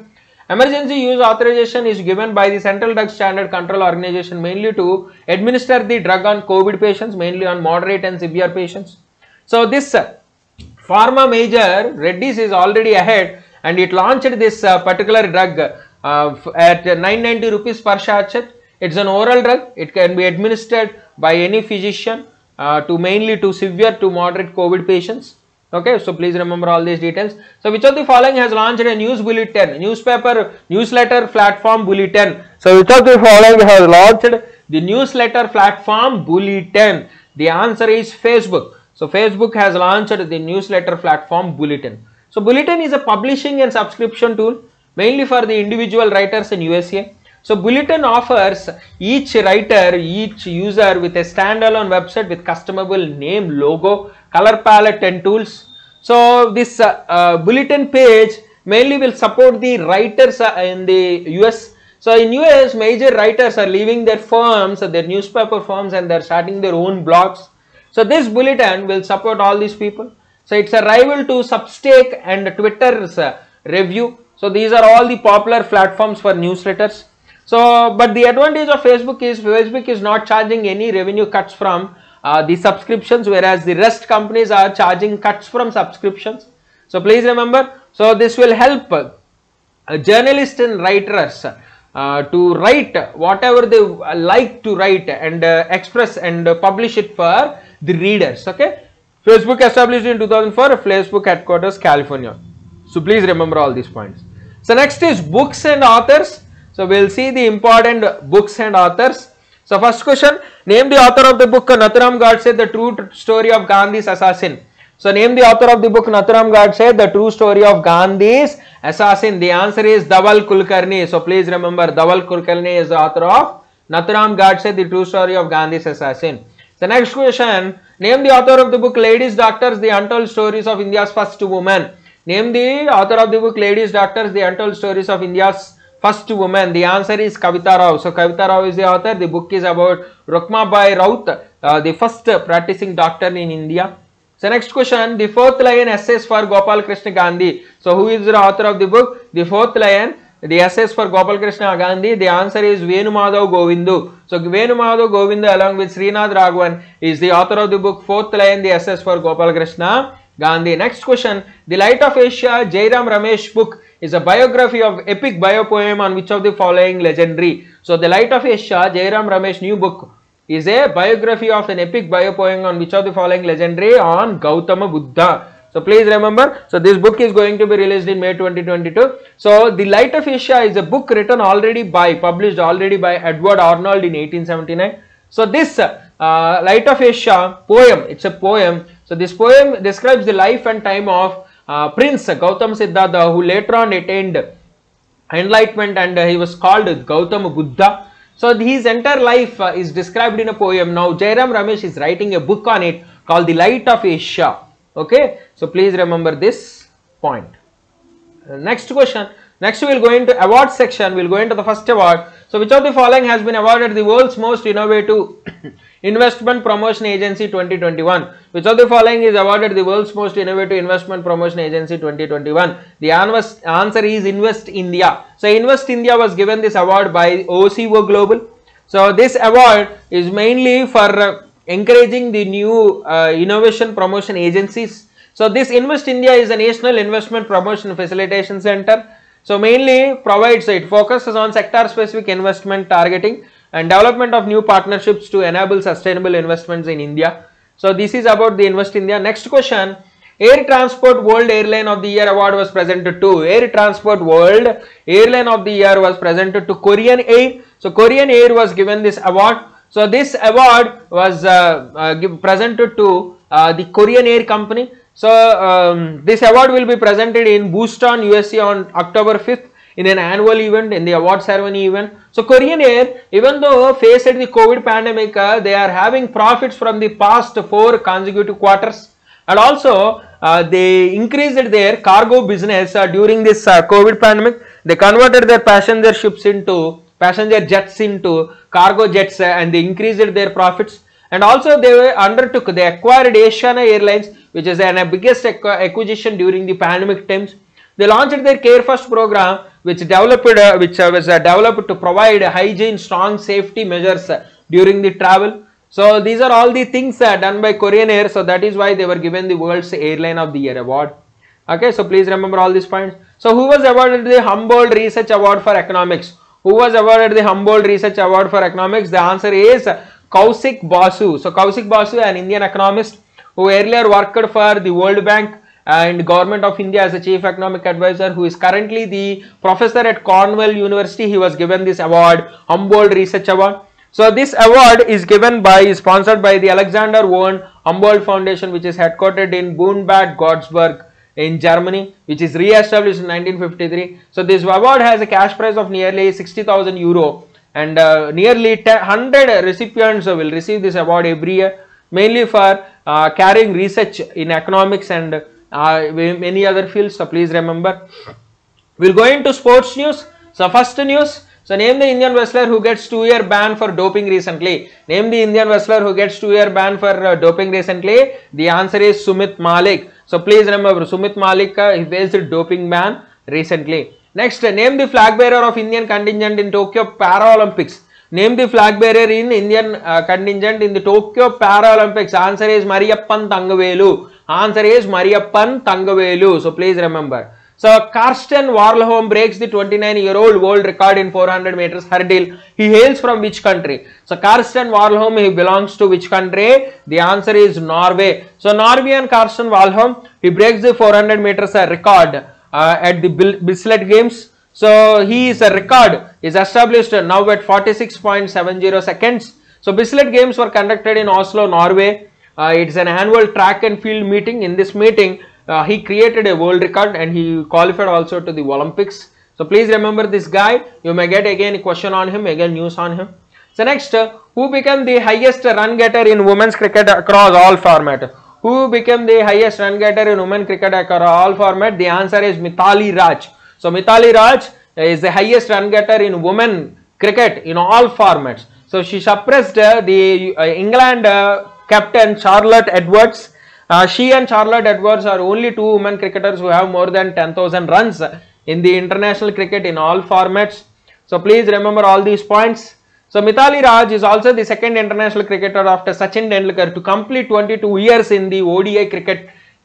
Emergency use authorization is given by the Central Drug Standard Control Organization mainly to administer the drug on COVID patients, mainly on moderate and severe patients. So this uh, pharma major Reddy's is already ahead, and it launched this uh, particular drug uh, at nine ninety rupees per sachet. It's an oral drug. It can be administered by any physician uh, to mainly to severe to moderate COVID patients. Okay, so please remember all these details. So which of the following has launched a news bulletin, newspaper, newsletter platform bulletin? So which of the following has launched the newsletter platform bulletin? The answer is Facebook. So Facebook has launched the newsletter platform bulletin. So bulletin is a publishing and subscription tool mainly for the individual writers in U S A. So bulletin offers each writer, each user with a standalone website with customizable name, logo, color palette and tools. So this uh, uh, bulletin page mainly will support the writers uh, in the U S. So in U S, major writers are leaving their firms, their newspaper firms, and they're starting their own blogs. So this bulletin will support all these people. So it's a rival to Substack and Twitter's uh, review. So these are all the popular platforms for newsletters. So, but the advantage of Facebook is Facebook is not charging any revenue cuts from uh, the subscriptions, whereas the rest companies are charging cuts from subscriptions. So please remember, so this will help uh, journalists and writers uh, to write whatever they like to write and uh, express and uh, publish it for the readers. Okay, Facebook established in two thousand four, Facebook headquarters California. So please remember all these points. So next is books and authors. So we will see the important books and authors. So first question, name the author of the book Nathuram Godse, the true story of Gandhi's assassin. So name the author of the book Nathuram Godse, the true story of Gandhi's assassin. The answer is Dhaval Kulkarni. So please remember, Dhaval Kulkarni is the author of Nathuram Godse, the true story of Gandhi's assassin. The next question, name the author of the book Ladies Doctors, the untold stories of India's first woman. Name the author of the book Ladies Doctors, the untold stories of India's first woman. The answer is Kavita Rao. So Kavita Rao is the author. The book is about Rukma Bai Raut, uh, the first practicing doctor in India. So next question, the fourth line essays for Gopal Krishna Gandhi. So who is the author of the book? The fourth line, the essays for Gopal Krishna Gandhi. The answer is Venu Madhav Govindu. So Venu Madhav Govindu along with Srinath Raghavan is the author of the book Fourth Line, the essays for Gopal Krishna Gandhi. Next question, The Light of Asia, Jairam Ramesh book is a biography of epic biopoem on which of the following legendary. So The Light of Asia, Jairam Ramesh new book is a biography of an epic biopoem on which of the following legendary? On Gautama Buddha. So please remember, so this book is going to be released in May twenty twenty-two. So The Light of Asia is a book written already by, published already by Edward Arnold in eighteen seventy-nine. So this uh, Light of Asia poem, it's a poem. So this poem describes the life and time of uh, Prince Gautama Siddhartha, who later on attained enlightenment, and uh, he was called Gautama Buddha. So his entire life uh, is described in a poem. Now Jairam Ramesh is writing a book on it called The Light of Asia. Okay, so please remember this point. Uh, next question. Next we will go into award section. We will go into the first award. So which of the following has been awarded the world's most innovative investment promotion agency twenty twenty-one? Which of the following is awarded the world's most innovative investment promotion agency twenty twenty-one? The answer is Invest India. So Invest India was given this award by O C O Global. So this award is mainly for uh, encouraging the new uh, innovation promotion agencies. So this Invest India is a national investment promotion facilitation center. So mainly provides, it focuses on sector specific investment targeting and development of new partnerships to enable sustainable investments in India. So this is about the Invest India. Next question, Air Transport World Airline of the Year award was presented to, Air Transport World Airline of the Year was presented to Korean Air. So Korean Air was given this award. So this award was uh, uh, give, presented to uh, the Korean Air company. So um, this award will be presented in Boston, U S A on October fifth in an annual event, in the award ceremony event. So Korean Air, even though faced the COVID pandemic, uh, they are having profits from the past four consecutive quarters, and also uh, they increased their cargo business uh, during this uh, COVID pandemic. They converted their passenger ships into passenger jets into cargo jets uh, and they increased their profits. And also they undertook, they acquired Asiana Airlines, which is the biggest acquisition during the pandemic times. They launched their Care First program, which developed, uh, which uh, was uh, developed to provide hygiene, strong safety measures uh, during the travel. So these are all the things uh, done by Korean Air. So that is why they were given the World's Airline of the Year award. Okay, so please remember all these points. So who was awarded the Humboldt Research Award for Economics? Who was awarded the Humboldt Research Award for Economics? The answer is Kaushik Basu. So Kaushik Basu, an Indian economist who earlier worked for the World Bank and Government of India as a chief economic advisor, who is currently the professor at Cornell University. He was given this award, Humboldt Research Award. So this award is given by, sponsored by the Alexander von Humboldt Foundation, which is headquartered in Bad Godesberg in Germany, which is re-established in nineteen fifty-three. So this award has a cash prize of nearly sixty thousand euro, and uh, nearly one hundred recipients will receive this award every year, mainly for uh, carrying research in economics and uh, many other fields. So please remember. We'll go into sports news. So first news. So name the Indian wrestler who gets two-year ban for doping recently. Name the Indian wrestler who gets two-year ban for uh, doping recently. The answer is Sumit Malik. So please remember, Sumit Malik uh, he faced a doping ban recently. Next, uh, name the flag bearer of Indian contingent in Tokyo Paralympics. Name the flag bearer in Indian uh, contingent in the Tokyo Paralympics. Answer is Mariyappan Thangavelu. Answer is Mariyappan Thangavelu. So please remember. So Karsten Warholm breaks the twenty-nine-year-old world record in four hundred meters hurdle. He hails from which country? So Karsten Warholm, he belongs to which country? The answer is Norway. So Norwegian Karsten Warholm, he breaks the four hundred meters record uh, at the Bislett Games. So he is a record is established now at forty-six point seven zero seconds. So Bislett Games were conducted in Oslo, Norway. Uh, it's an annual track and field meeting. In this meeting, Uh, he created a world record and he qualified also to the Olympics. So please remember this guy. You may get again a question on him, again news on him. So next, uh, who became the highest run getter in women's cricket across all format? Who became the highest run getter in women's cricket across all format? The answer is Mithali Raj. So Mithali Raj is the highest run getter in women cricket in all formats. So she suppressed uh, the uh, England uh, captain Charlotte Edwards. Uh, she and Charlotte Edwards are only two women cricketers who have more than ten thousand runs in the international cricket in all formats. So please remember all these points. So Mithali Raj is also the second international cricketer after Sachin Tendulkar to complete twenty-two years in the O D I cricket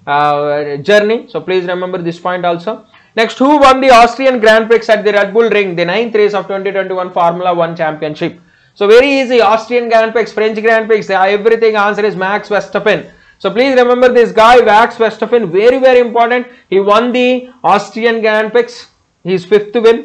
uh, journey. So please remember this point also. Next, who won the Austrian Grand Prix at the Red Bull Ring, the ninth race of twenty twenty-one Formula One Championship? So very easy, Austrian Grand Prix, French Grand Prix, everything answer is Max Verstappen. So please remember this guy, Max Verstappen, very very important. He won the Austrian Grand Prix, his fifth win.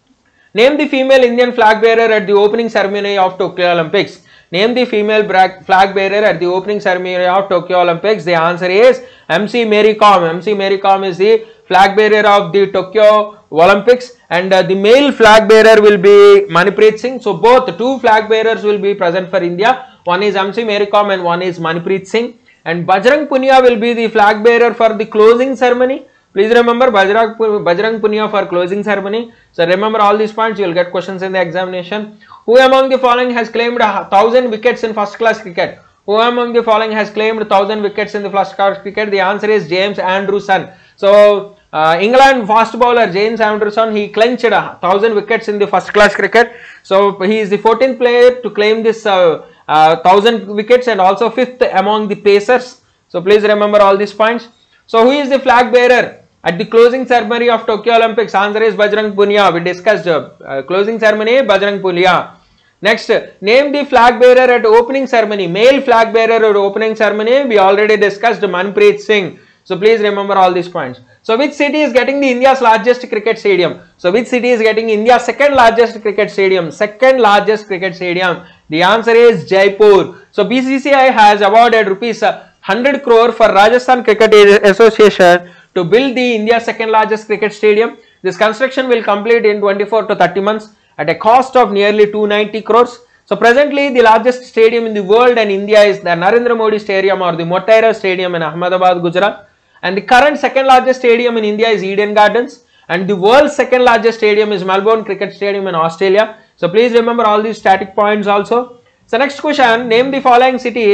Name the female Indian flag bearer at the opening ceremony of Tokyo Olympics. Name the female flag bearer at the opening ceremony of Tokyo Olympics. The answer is M C Mary Kom. M C Mary Kom is the flag bearer of the Tokyo Olympics, and uh, the male flag bearer will be Manpreet Singh. So both two flag bearers will be present for India. One is M C Mary Kom and one is Manpreet Singh. And Bajrang Punia will be the flag bearer for the closing ceremony. Please remember Bajrang, Bajrang Punia for closing ceremony. So remember all these points, you will get questions in the examination. Who among the following has claimed a thousand wickets in first class cricket? Who among the following has claimed thousand wickets in the first class cricket? The answer is James Anderson. So uh, England fast bowler James Anderson, he clinched a thousand wickets in the first class cricket. So he is the fourteenth player to claim this uh, Uh, thousand wickets and also fifth among the pacers. So please remember all these points. So who is the flag bearer at the closing ceremony of Tokyo Olympics? Answer is Bajrang Punia. We discussed uh, uh, closing ceremony, Bajrang Punia. Next, name the flag bearer at opening ceremony. Male flag bearer at opening ceremony, we already discussed Manpreet Singh. So please remember all these points. So which city is getting the India's largest cricket stadium? So which city is getting India's second largest cricket stadium? Second largest cricket stadium. The answer is Jaipur. So B C C I has awarded rupees one hundred crore for Rajasthan Cricket Association to build the India's second largest cricket stadium. This construction will complete in twenty-four to thirty months at a cost of nearly two hundred ninety crores. So presently the largest stadium in the world and India is the Narendra Modi Stadium or the Motera Stadium in Ahmedabad, Gujarat. And the current second largest stadium in India is Eden Gardens, and the world's second largest stadium is Melbourne Cricket Stadium in Australia. So please remember all these static points also. So next question, name the following cities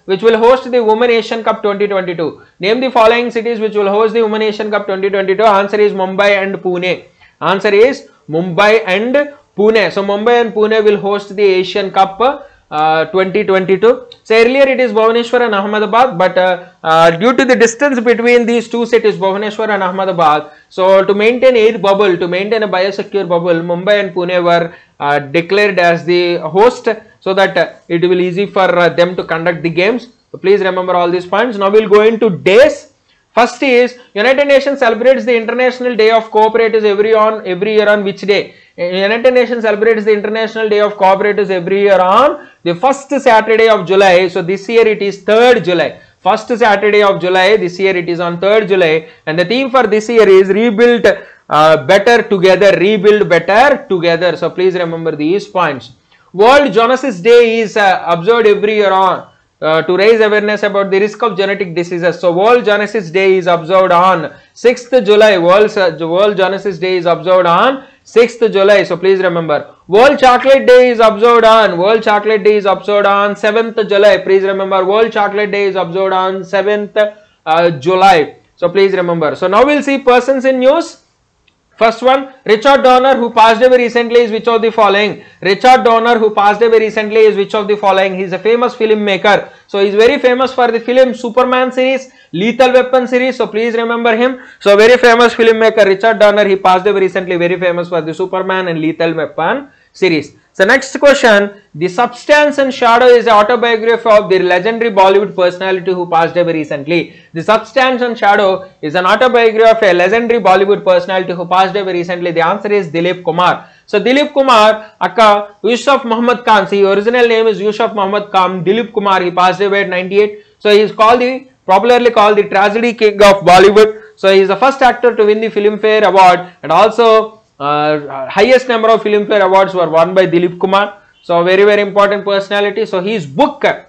which will host the Women Asian Cup twenty twenty-two? Name the following cities which will host the Women Asian Cup twenty twenty-two. Answer is Mumbai and Pune. Answer is Mumbai and Pune. So Mumbai and Pune will host the Asian Cup uh, twenty twenty-two. So earlier it is Bhubaneswar and Ahmedabad, but uh, uh, due to the distance between these two cities, Bhubaneswar and Ahmedabad, so to maintain air bubble, to maintain a biosecure bubble, Mumbai and Pune were uh, declared as the host, so that uh, it will be easy for uh, them to conduct the games. So please remember all these points. Now we will go into days. First is United Nations celebrates the International Day of Cooperatives every on every year on which day? United Nations celebrates the International Day of Cooperatives every year on the first Saturday of July. So this year it is third July. First Saturday of July. This year it is on third July. And the theme for this year is rebuild uh, better together. Rebuild better together. So please remember these points. World Zoonosis Day is uh, observed every year on. Uh, to raise awareness about the risk of genetic diseases. So World Zoonosis Day is observed on sixth July. World, uh, World Zoonosis Day is observed on sixth July. So please remember. World Chocolate Day is observed on. World Chocolate Day is observed on seventh July. Please remember. World Chocolate Day is observed on seventh uh, July. So please remember. So now we'll see persons in news. First one, Richard Donner, who passed away recently, is which of the following? Richard Donner, who passed away recently, is which of the following? He is a famous filmmaker. So he is very famous for the film Superman series, Lethal Weapon series. So please remember him. So very famous filmmaker Richard Donner. He passed away recently. Very famous for the Superman and Lethal Weapon series. So next question, The Substance and Shadow is the autobiography of the legendary Bollywood personality who passed away recently. The Substance and Shadow is an autobiography of a legendary Bollywood personality who passed away recently. The answer is Dilip Kumar. So Dilip Kumar, Akka Yusuf Muhammad Khan. See, original name is Yusuf Muhammad Khan. Dilip Kumar, he passed away at ninety-eight. So he is called the popularly called the tragedy king of Bollywood. So he is the first actor to win the Filmfare Award, and also Uh, highest number of Filmfare Awards were won by Dilip Kumar. So very very important personality. So his book uh,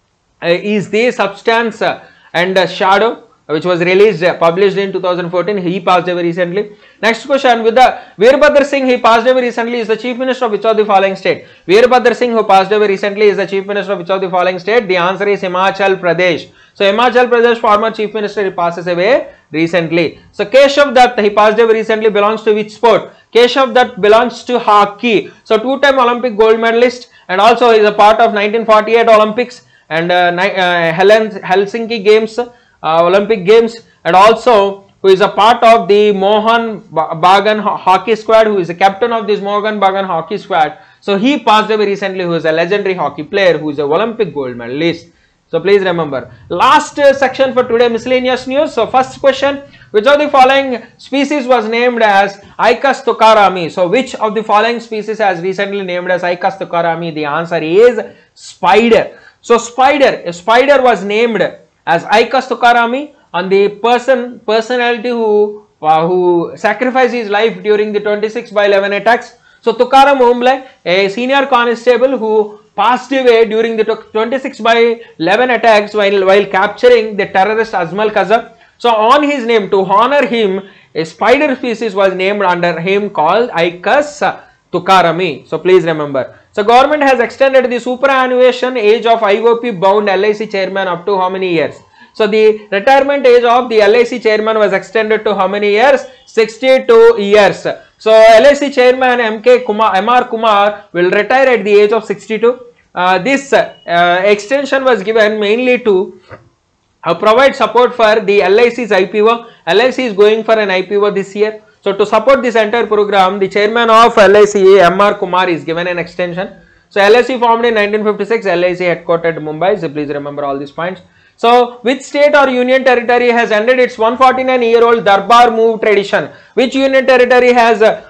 is The Substance uh, and uh, Shadow, which was released uh, published in two thousand fourteen. He passed away recently. Next question, with the Veerbhadra Singh, he passed away recently, is the Chief Minister of which of the following state? Veerbhadra Singh, who passed away recently, is the Chief Minister of which of the following state? The answer is Himachal Pradesh. So Himachal Pradesh former Chief Minister, he passes away recently. So Keshav Dutt, he passed away recently, belongs to which sport? Keshav Dutt belongs to hockey. So two-time Olympic gold medalist, and also is a part of nineteen forty-eight Olympics and uh, uh, Helsinki Games, uh, Olympic Games, and also who is a part of the Mohan Bagan hockey squad, who is the captain of this Mohan Bagan hockey squad. So he passed away recently, who is a legendary hockey player, who is a Olympic gold medalist. So please remember. Last uh, section for today, miscellaneous news. So first question, which of the following species was named as Icus tokarami? So which of the following species has recently named as Icus tokarami? The answer is spider. So spider, a spider was named as Icus tokarami on the person personality who uh, who sacrificed his life during the twenty-six by eleven attacks. So Tukaram Umble, a senior constable who passed away during the twenty-six by eleven attacks while, while capturing the terrorist Azmal Kaza. So on his name, to honor him, a spider species was named under him called Icus tokarami. So please remember. So government has extended the superannuation age of I O P bound L I C chairman up to how many years? So the retirement age of the L I C chairman was extended to how many years? sixty-two years. So L I C chairman M K Kumar, M R Kumar will retire at the age of sixty-two. Uh, this uh, extension was given mainly to uh, provide support for the L I C's I P O. L I C is going for an I P O this year. So to support this entire program, the chairman of L I C, M R Kumar, is given an extension. So L I C formed in nineteen fifty-six, L I C headquartered in Mumbai. So please remember all these points. So which state or union territory has ended its one hundred forty-nine year old Darbar move tradition? Which union territory has uh,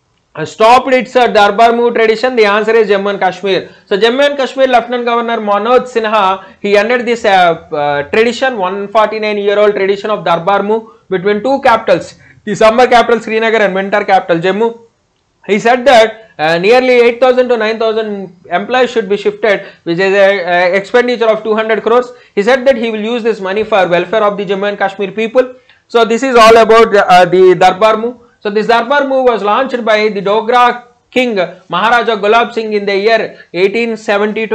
stopped its uh, Darbar move tradition? The answer is Jammu and Kashmir. So Jammu and Kashmir Lieutenant Governor Manoj Sinha, he ended this uh, uh, tradition, one hundred forty-nine year old tradition of Darbar move between two capitals, the summer capital Srinagar and winter capital Jammu. He said that uh, nearly eight thousand to nine thousand employees should be shifted, which is a, a expenditure of two hundred crores. He said that he will use this money for welfare of the Jammu and Kashmir people. So this is all about uh, the Darbar move. So this Darbar move was launched by the Dogra king Maharaja Gulab Singh in the year eighteen seventy-two.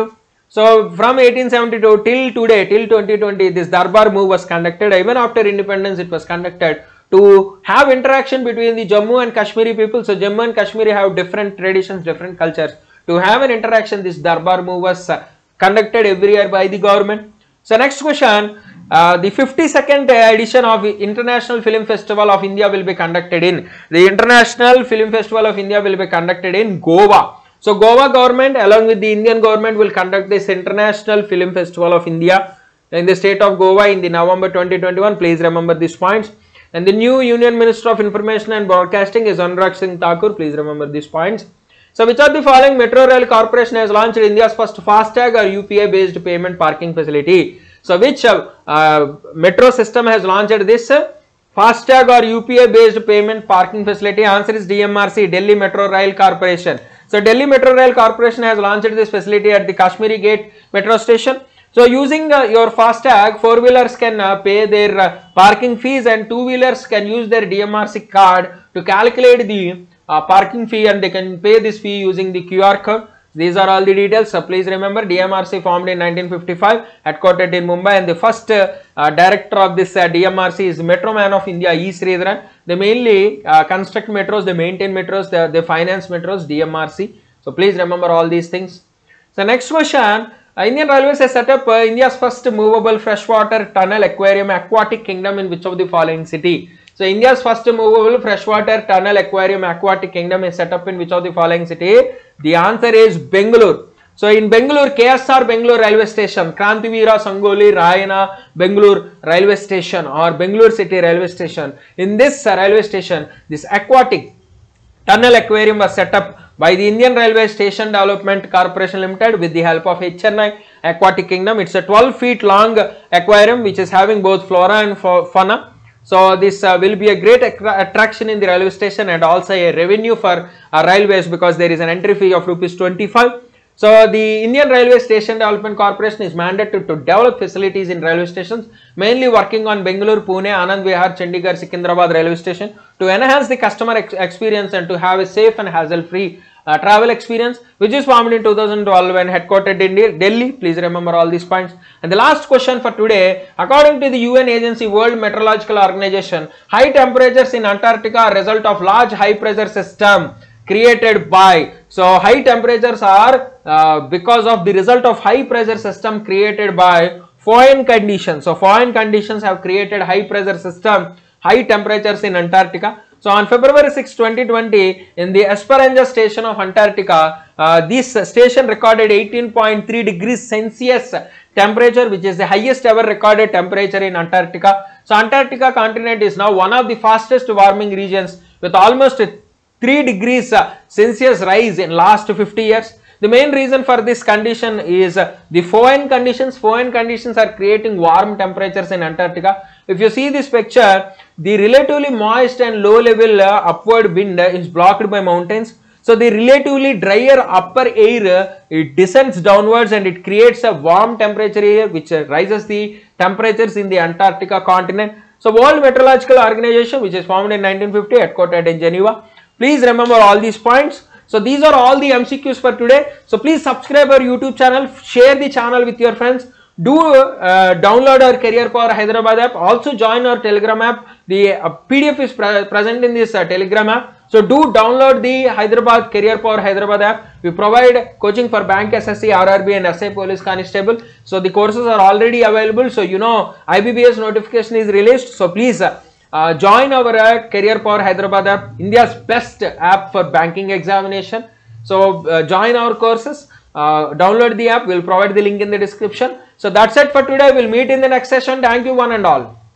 So from eighteen seventy-two till today, till twenty twenty, this Darbar move was conducted. Even after independence, it was conducted to have interaction between the Jammu and Kashmiri people. So Jammu and Kashmiri have different traditions, different cultures. To have an interaction, this Darbar move was uh, conducted every year by the government. So next question, uh, the fifty-second edition of International Film Festival of India will be conducted in, the International Film Festival of India will be conducted in Goa. So Goa government along with the Indian government will conduct this International Film Festival of India in the state of Goa in the November twenty twenty-one. Please remember these points. And the new Union Minister of Information and Broadcasting is Anurag Singh Thakur. Please remember these points. So which of the following Metro Rail Corporation has launched India's first FASTag or U P I based payment parking facility? So which uh, uh, metro system has launched this uh, FASTag or U P I based payment parking facility? Answer is D M R C, Delhi Metro Rail Corporation. So Delhi Metro Rail Corporation has launched this facility at the Kashmiri Gate metro station. So using uh, your FASTag, four wheelers can uh, pay their uh, parking fees and two wheelers can use their D M R C card to calculate the uh, parking fee, and they can pay this fee using the Q R code. These are all the details. So please remember, D M R C formed in nineteen fifty-five, headquartered in Mumbai, and the first uh, uh, director of this uh, D M R C is Metro Man of India, E. Sridharan. They mainly uh, construct metros, they maintain metros, they, they finance metros, D M R C. So please remember all these things. So next question, uh, Indian Railways has set up uh, India's first movable freshwater tunnel aquarium aquatic kingdom in which of the following city? So India's first movable freshwater tunnel aquarium aquatic kingdom is set up in which of the following city? The answer is Bengaluru. So in Bengaluru, K S R Bengaluru railway station, Krantivira Sangoli Rayana Bengaluru railway station or Bengaluru city railway station. In this uh, railway station, this aquatic tunnel aquarium was set up by the Indian Railway Station Development Corporation Limited with the help of H N I Aquatic Kingdom. It's a twelve feet long aquarium which is having both flora and fauna. So this uh, will be a great attraction in the railway station and also a revenue for uh, railways, because there is an entry fee of rupees twenty-five. So the Indian Railway Station Development Corporation is mandated to develop facilities in railway stations, mainly working on Bengaluru, Pune, Anand Vihar, Chandigarh, Secunderabad railway station to enhance the customer ex experience and to have a safe and hassle-free uh, travel experience, which is formed in two thousand twelve and headquartered in Delhi. Please remember all these points. And the last question for today, according to the U N agency World Meteorological Organization, high temperatures in Antarctica are a result of large high pressure system created by, so high temperatures are uh, because of the result of high pressure system created by foreign conditions. So foreign conditions have created high pressure system, high temperatures in Antarctica. So on February sixth, twenty twenty, in the Esperanza station of Antarctica, uh, this station recorded eighteen point three degrees Celsius temperature, which is the highest ever recorded temperature in Antarctica. So Antarctica continent is now one of the fastest warming regions with almost three degrees Celsius rise in last fifty years. The main reason for this condition is uh, the foreign conditions. Foreign conditions are creating warm temperatures in Antarctica. If you see this picture, the relatively moist and low level uh, upward wind uh, is blocked by mountains. So the relatively drier upper air, uh, it descends downwards and it creates a warm temperature here, which uh, rises the temperatures in the Antarctica continent. So World Meteorological Organization, which is formed in nineteen fifty, headquartered in Geneva. Please remember all these points. So these are all the M C Qs for today. So please subscribe our YouTube channel, share the channel with your friends. Do uh, download our Career Power Hyderabad app. Also join our Telegram app. The uh, P D F is pre present in this uh, Telegram app. So do download the Hyderabad Career Power Hyderabad app. We provide coaching for Bank, S S C, R R B and S I Police Constable. So the courses are already available. So you know I B B S notification is released. So please uh, Uh, join our uh, Career Power Hyderabad app, India's best app for banking examination. So uh, join our courses, uh, download the app, we'll provide the link in the description. So that's it for today, we'll meet in the next session. Thank you one and all.